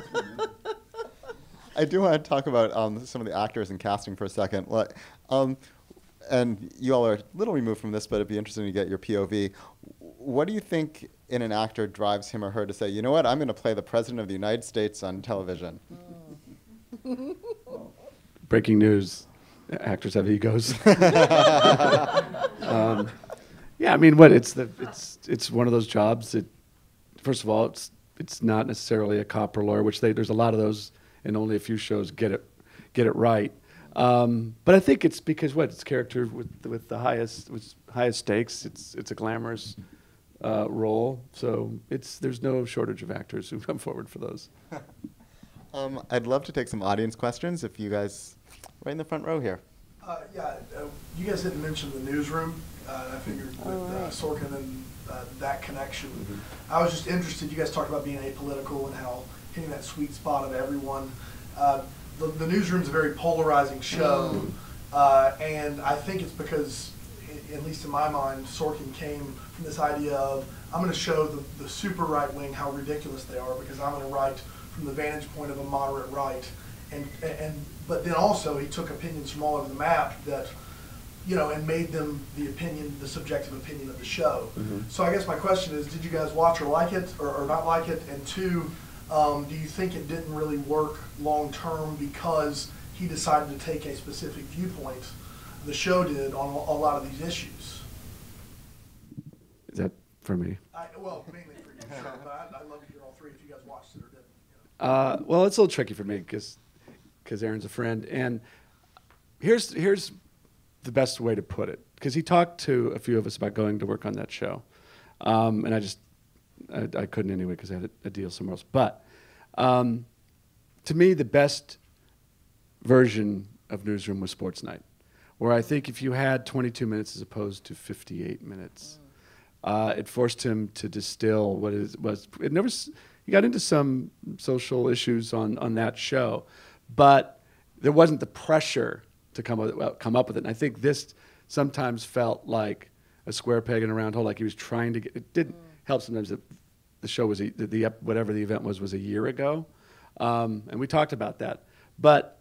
I do want to talk about um, some of the actors and casting for a second. Like, um, and you all are a little removed from this, but it'd be interesting to get your P O V. What do you think in an actor drives him or her to say, you know what, I'm going to play the President of the United States on television? Breaking news, actors have egos. um, Yeah, I mean, what it's the it's it's one of those jobs that, first of all, it's it's not necessarily a cop or lawyer, which they, there's a lot of those, and only a few shows get it get it right. Um, but I think it's because what it's character with with the highest with highest stakes. It's it's a glamorous uh, role, so it's there's no shortage of actors who come forward for those. um, I'd love to take some audience questions if you guys, right in the front row here. Uh, yeah, uh, you guys didn't mention the newsroom. Uh, I figured with Oh, uh, right. Sorkin and uh, that connection. Mm-hmm. I was just interested. You guys talked about being apolitical and how hitting that sweet spot of everyone. Uh, the, the newsroom's a very polarizing show, Mm. uh, and I think it's because, i- at least in my mind, Sorkin came from this idea of I'm going to show the, the super right wing how ridiculous they are because I'm going to write from the vantage point of a moderate right, and and but then also he took opinions from all over the map that, you know, and made them the opinion, the subjective opinion of the show. Mm-hmm. So I guess my question is, did you guys watch or like it, or, or not like it? And two, um, do you think it didn't really work long term because he decided to take a specific viewpoint the show did on a, a lot of these issues. Is that for me? I, well, mainly for you, sure, but I'd, I'd love to hear all three if you guys watched it or didn't. You know. Uh, well, it's a little tricky for me because because Aaron's a friend, and here's here's the best way to put it, because he talked to a few of us about going to work on that show, um, and I just I, I couldn't anyway because I had a, a deal somewhere else. But um, to me, the best version of Newsroom was Sports Night, where I think if you had twenty-two minutes as opposed to fifty-eight minutes, uh, it forced him to distill what it was. It never. He got into some social issues on on that show, but there wasn't the pressure to come up, well, come up with it. And I think this sometimes felt like a square peg in a round hole, like he was trying to get. It didn't mm. help sometimes that the show was a, the, the whatever the event was was a year ago, um, and we talked about that. But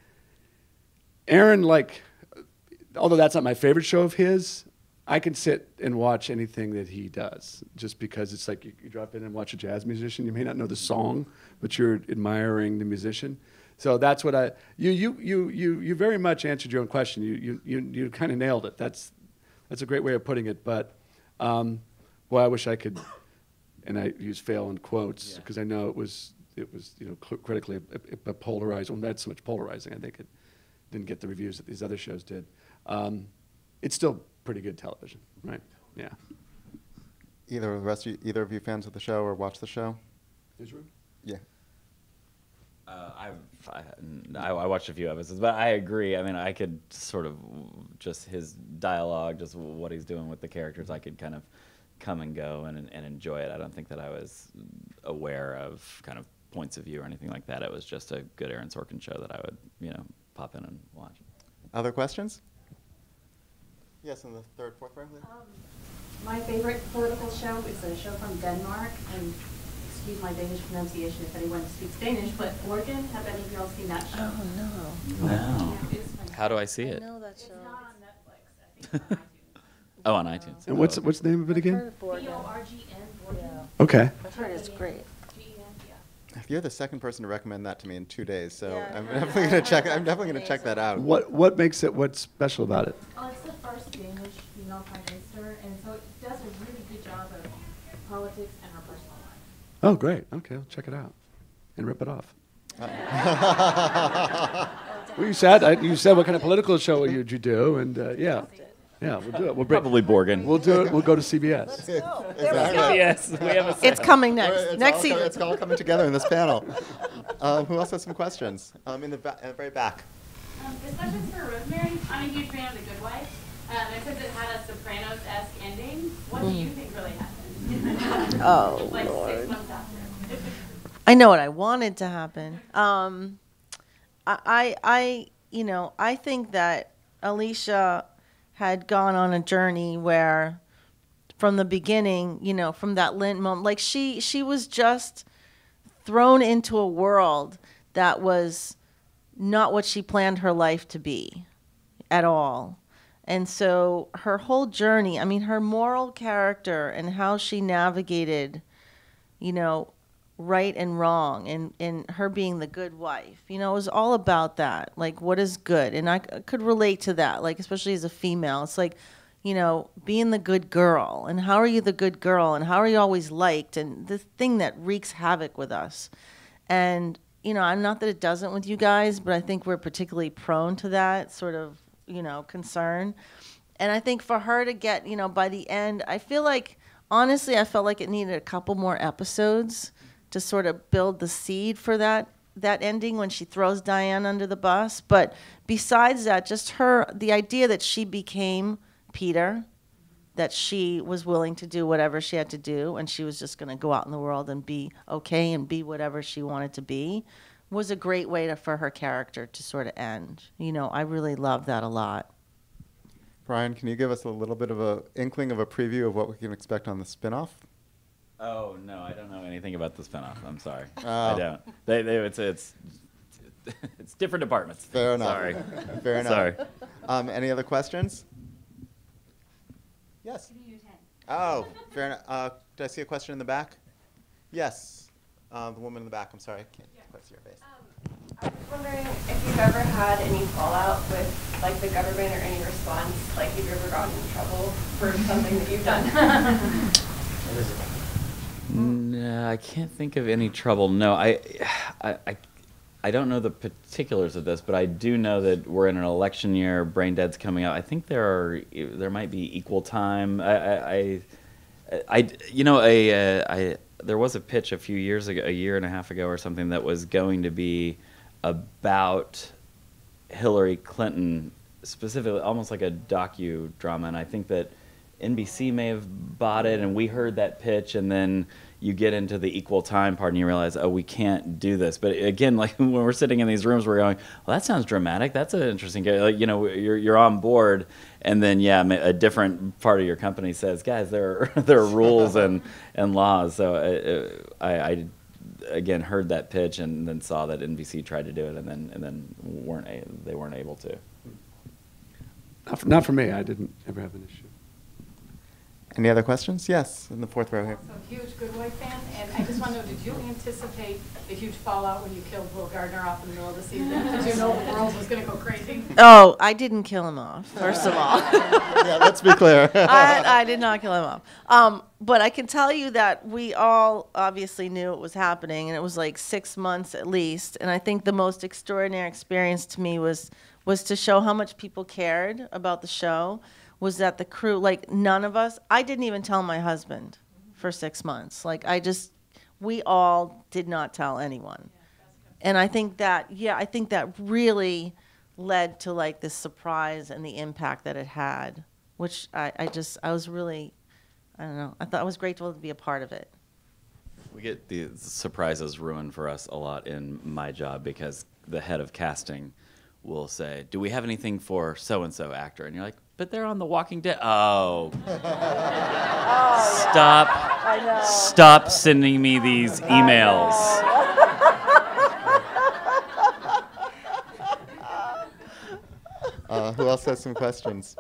Aaron, like, although that's not my favorite show of his, I can sit and watch anything that he does, just because it's like you, you drop in and watch a jazz musician. You may not know the song, but you're admiring the musician. So that's what I you you you you you very much answered your own question. You you you, you kind of nailed it. That's that's a great way of putting it. But um, boy, I wish I could. And I use fail in quotes because yeah. I know it was it was you know critically a, a polarized. Well, not so much polarizing. I think it didn't get the reviews that these other shows did. Um, it's still pretty good television, right? Yeah. Either of the rest of you, either of you fans of the show or watch the show? Israel? Yeah. Uh, I've, I, I I watched a few episodes, but I agree. I mean, I could sort of just his dialogue, just what he's doing with the characters, I could kind of come and go and and enjoy it. I don't think that I was aware of kind of points of view or anything like that. It was just a good Aaron Sorkin show that I would, you know, pop in and watch. Other questions? Yes, in the third, fourth row, please. Um, my favorite political show is a show from Denmark, and excuse my Danish pronunciation if anyone speaks Danish, but Organ, have any of y'all seen that show? Oh, no. No. Yeah, it's fantastic. How do I see I it? know that It's show. not on Netflix. I think it's on iTunes. Oh, on iTunes. And what's Oh. what's the name of it I've heard again? of Borgen. B O R G N, Borgen. Yeah. Okay. I've heard it's great. G E N, yeah. You're the second person to recommend that to me in two days, so Yeah. I'm definitely gonna check. I'm definitely gonna check that out. What what makes it what's special about it? Oh, it's the first Danish female prime minister, and so it does a really good job of politics and her personal life. Oh, great. Okay, I'll check it out and rip it off. Well, you said I, you said what kind of political show would you do, and uh, yeah, yeah, we'll do it. We'll bring, Probably Borgen. We'll do it. We'll go to C B S. Let's go. Exactly. Yes, we have a. It's coming next. It's Next all, season. It's all coming together in this panel. Um, who else has some questions? Um, in the, ba- in the very back. Um, this question's for Rosemary. I'm a huge fan of The Good Wife. Um, and since it had a Sopranos-esque ending, what do you think really happened? Oh, like Lord. six months after. I know what I wanted to happen. Um, I, I, I, you know, I think that Alicia had gone on a journey where, from the beginning, you know, from that Lint moment, like she, she was just thrown into a world that was not what she planned her life to be at all. And so her whole journey, I mean, her moral character and how she navigated, you know, right and wrong, and, and her being the good wife, you know, it was all about that. Like, what is good? And I c- could relate to that, like, especially as a female. It's like, you know, being the good girl, and how are you the good girl, and how are you always liked, and the thing that wreaks havoc with us. And, you know, I'm not that it doesn't with you guys, but I think we're particularly prone to that sort of, you know, concern. And I think for her to get, you know, by the end, I feel like, honestly, I felt like it needed a couple more episodes to sort of build the seed for that that ending when she throws Diane under the bus. But besides that, just her, the idea that she became Peter, that she was willing to do whatever she had to do, and she was just going to go out in the world and be okay and be whatever she wanted to be, was a great way to, for her character to sort of end. You know, I really love that a lot. Bryan, can you give us a little bit of a inkling of a preview of what we can expect on the spinoff? Oh no, I don't know anything about the spinoff. I'm sorry, Oh. I don't. They, they, it's, it's, it's different departments. Fair enough. Sorry. Fair enough. Sorry. Um, any other questions? Yes. Oh, fair enough. Uh, did I see a question in the back? Yes. Uh, the woman in the back, I'm sorry, I can't quite see your face. I was wondering if you've ever had any fallout with like the government or any response, like if you've ever gotten in trouble for something that you've done. No, I can't think of any trouble. No, I, I, I, I don't know the particulars of this, but I do know that we're in an election year. Brain Dead's coming out. I think there are there might be equal time. I, I, I, I you know, a uh, I there was a pitch a few years ago, a year and a half ago or something, that was going to be about Hillary Clinton, specifically, almost like a docudrama, and I think that N B C may have bought it, and we heard that pitch, and then you get into the equal time part, and you realize, oh, we can't do this. But again, like when we're sitting in these rooms, we're going, well, that sounds dramatic. That's an interesting, like, you know, you're you're on board, and then yeah, a different part of your company says, guys, there are there are rules and and laws. So I, I, I again heard that pitch, and then saw that N B C tried to do it, and then and then weren't a, they weren't able to. Not for, not for me. I didn't ever have an issue. Any other questions? Yes, in the fourth row here. I'm a huge Good Wife fan, and I just want to know, did you anticipate the huge fallout when you killed Will Gardner off in the middle of the season? Did you know the world was going to go crazy? Oh, I didn't kill him off, first of all. Yeah, let's be clear. I, I did not kill him off. Um, but I can tell you that we all obviously knew it was happening, and it was like six months at least. And I think the most extraordinary experience to me was was to show how much people cared about the show. Was that the crew, like none of us, I didn't even tell my husband for six months. Like I just, we all did not tell anyone. And I think that, yeah, I think that really led to like this surprise and the impact that it had, which I, I just, I was really, I don't know, I thought it was grateful to be a part of it. We get the surprises ruined for us a lot in my job, because the head of casting will say, do we have anything for so-and-so actor? And you're like, but they're on The Walking Dead. Oh. Oh, Stop. I know. Stop sending me these emails. Uh, who else has some questions?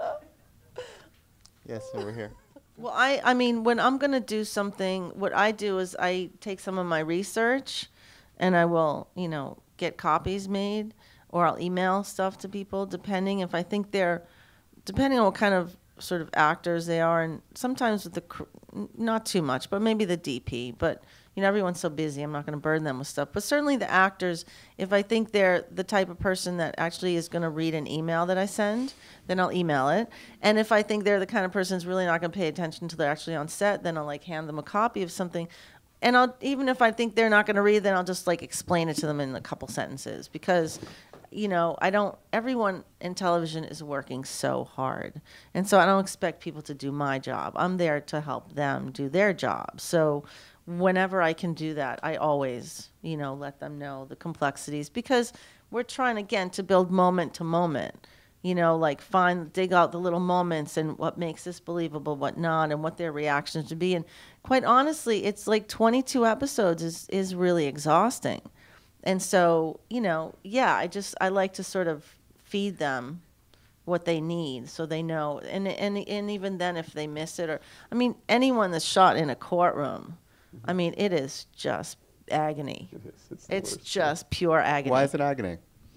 Yes, over here. Well, I, I mean, when I'm going to do something, what I do is I take some of my research and I will, you know, get copies made, or I'll email stuff to people, depending if I think they're, depending on what kind of sort of actors they are, and sometimes with the, cr- not too much, but maybe the D P, but, you know, everyone's so busy, I'm not going to burden them with stuff. But certainly the actors, if I think they're the type of person that actually is going to read an email that I send, then I'll email it. And if I think they're the kind of person who's really not going to pay attention until they're actually on set, then I'll, like, hand them a copy of something. And I'll, even if I think they're not going to read, then I'll just, like, explain it to them in a couple sentences, because, you know, I don't, everyone in television is working so hard. And so I don't expect people to do my job. I'm there to help them do their job. So whenever I can do that, I always, you know, let them know the complexities, because we're trying, again, to build moment to moment. You know, like find, dig out the little moments and what makes this believable, what not, and what their reactions should be. And quite honestly, it's like twenty-two episodes is, is really exhausting. And so, you know, yeah, I just, I like to sort of feed them what they need so they know. And, and, and even then, if they miss it, or, I mean, anyone that's shot in a courtroom, mm-hmm. I mean, it is just agony. It is. It's, it's worst. just pure agony. Why is it agony?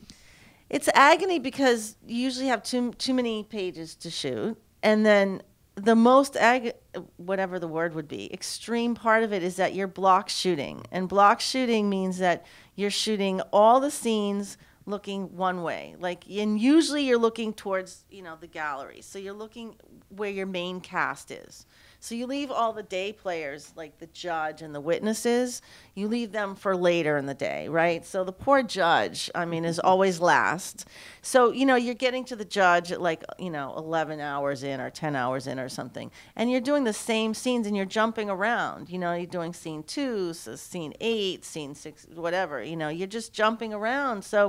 It's agony because you usually have too, too many pages to shoot. And then the most, ag- whatever the word would be, extreme part of it is that you're block shooting. And block shooting means that you're shooting all the scenes looking one way. Like, and usually you're looking towards, you know, the gallery. So you're looking where your main cast is. So you leave all the day players, like the judge and the witnesses, you leave them for later in the day, right? So the poor judge, I mean, is always last. So, you know, you're getting to the judge at like, you know, eleven hours in or ten hours in or something. And you're doing the same scenes and you're jumping around. You know, you're doing scene two, so scene eight, scene six, whatever. You know, you're just jumping around. So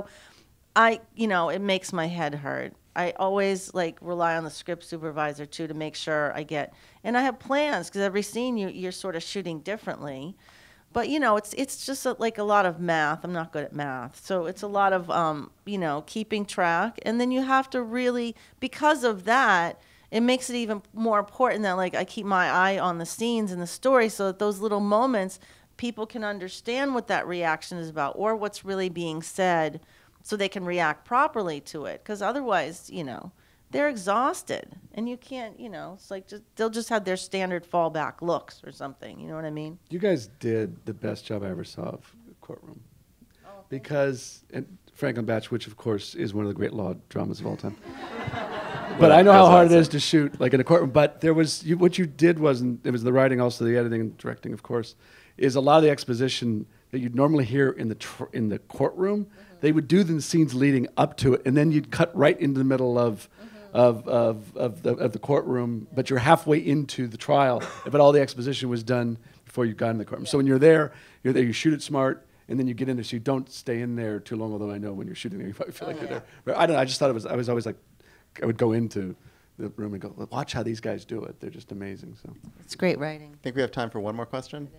I, you know, it makes my head hurt. I always like rely on the script supervisor too to make sure I get, and I have plans because every scene you, you're sort of shooting differently. But, you know, it's it's just a, like a lot of math. I'm not good at math. So it's a lot of, um, you know, keeping track. And then you have to really, because of that, it makes it even more important that, like, I keep my eye on the scenes and the story so that those little moments people can understand what that reaction is about or what's really being said so they can react properly to it. Because otherwise, you know, they're exhausted and you can't, you know, it's like just, they'll just have their standard fallback looks or something. You know what I mean? You guys did the best job I ever saw of Courtroom. Oh, because, and Franklin Batch, which of course is one of the great law dramas of all time. But I know how hard it is to shoot like in a courtroom. But there was, you, what you did wasn't, it was the writing, also the editing and directing, of course, is a lot of the exposition that you'd normally hear in the tr in the courtroom, mm-hmm. they would do the scenes leading up to it, and then you'd cut right into the middle of, mm-hmm. of, of, of, the, of the courtroom, yeah. but you're halfway into the trial, but all the exposition was done before you got in the courtroom. Yeah. So when you're there, you're there, you shoot it smart, and then you get in there, so you don't stay in there too long, although I know when you're shooting there, you probably feel oh, like yeah. you're there. But I don't know, I just thought it was, I was always like, I would go into the room and go, watch how these guys do it. They're just amazing. So it's great writing. I think we have time for one more question.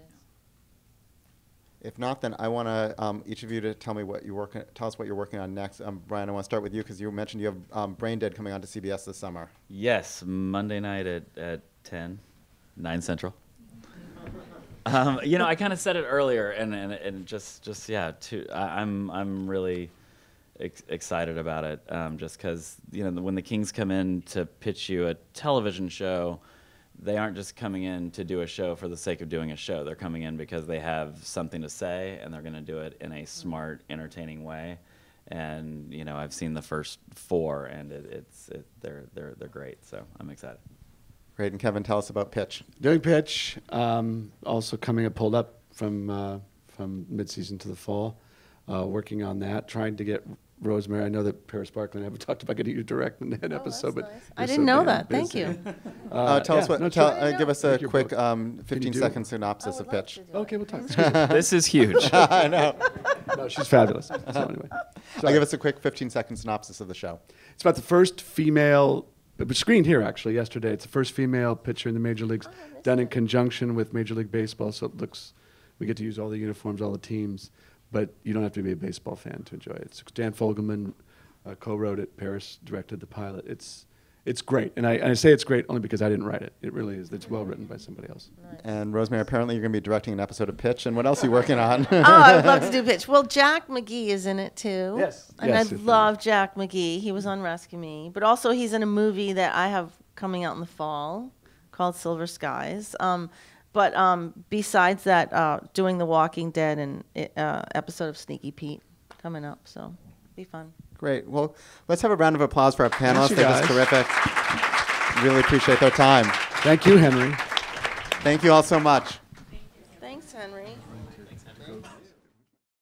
If not, then I want to um, each of you to tell me what you work. Tell us what you're working on next. Um, Bryan, I want to start with you because you mentioned you have um, Brain Dead coming on to C B S this summer. Yes, Monday night at at ten, nine Central. um, you know, I kind of said it earlier, and and, and just just yeah, too, I, I'm I'm really ex excited about it. Um, just because you know when the Kings come in to pitch you a television show, they aren't just coming in to do a show for the sake of doing a show. They're coming in because they have something to say, and they're going to do it in a smart, entertaining way. And you know, I've seen the first four, and it, it's it, they're they're they're great. So I'm excited. Great. And Kevin, tell us about Pitch. Doing Pitch, um, also coming up, pulled up from uh, from mid-season to the fall, uh, working on that, trying to get Rosemary. I know that Paris Barkley and I have talked about getting you to direct an oh, episode, but nice. I didn't know that. Thank you. Uh, uh, tell yeah, us what. No, tell, uh, give us a quick um, fifteen second synopsis oh, of Pitch. Okay, we'll talk. This is huge. I know. No, she's fabulous. So anyway, I'll give us a quick fifteen second synopsis of the show. It's about the first female. It was screened here actually yesterday. It's the first female pitcher in the major leagues, oh, done in conjunction with Major League Baseball. So it looks, we get to use all the uniforms, all the teams, but you don't have to be a baseball fan to enjoy it. It's Dan Fogelman uh, co-wrote it. Paris directed the pilot. It's it's great, and I, and I say it's great only because I didn't write it. It really is. It's well written by somebody else. Nice. And Rosemary, apparently you're going to be directing an episode of Pitch. And what else are you working on? Oh, I would love to do Pitch. Well, Jack McGee is in it too. Yes. And yes, I love Jack McGee. He was on Rescue Me, but also he's in a movie that I have coming out in the fall called Silver Skies. Um, but um, besides that, uh, doing The Walking Dead and uh, episode of Sneaky Pete coming up, so be fun. Great. Well, let's have a round of applause for our panelists. That was terrific. Really appreciate their time. Thank you, Henry. Thank you all so much.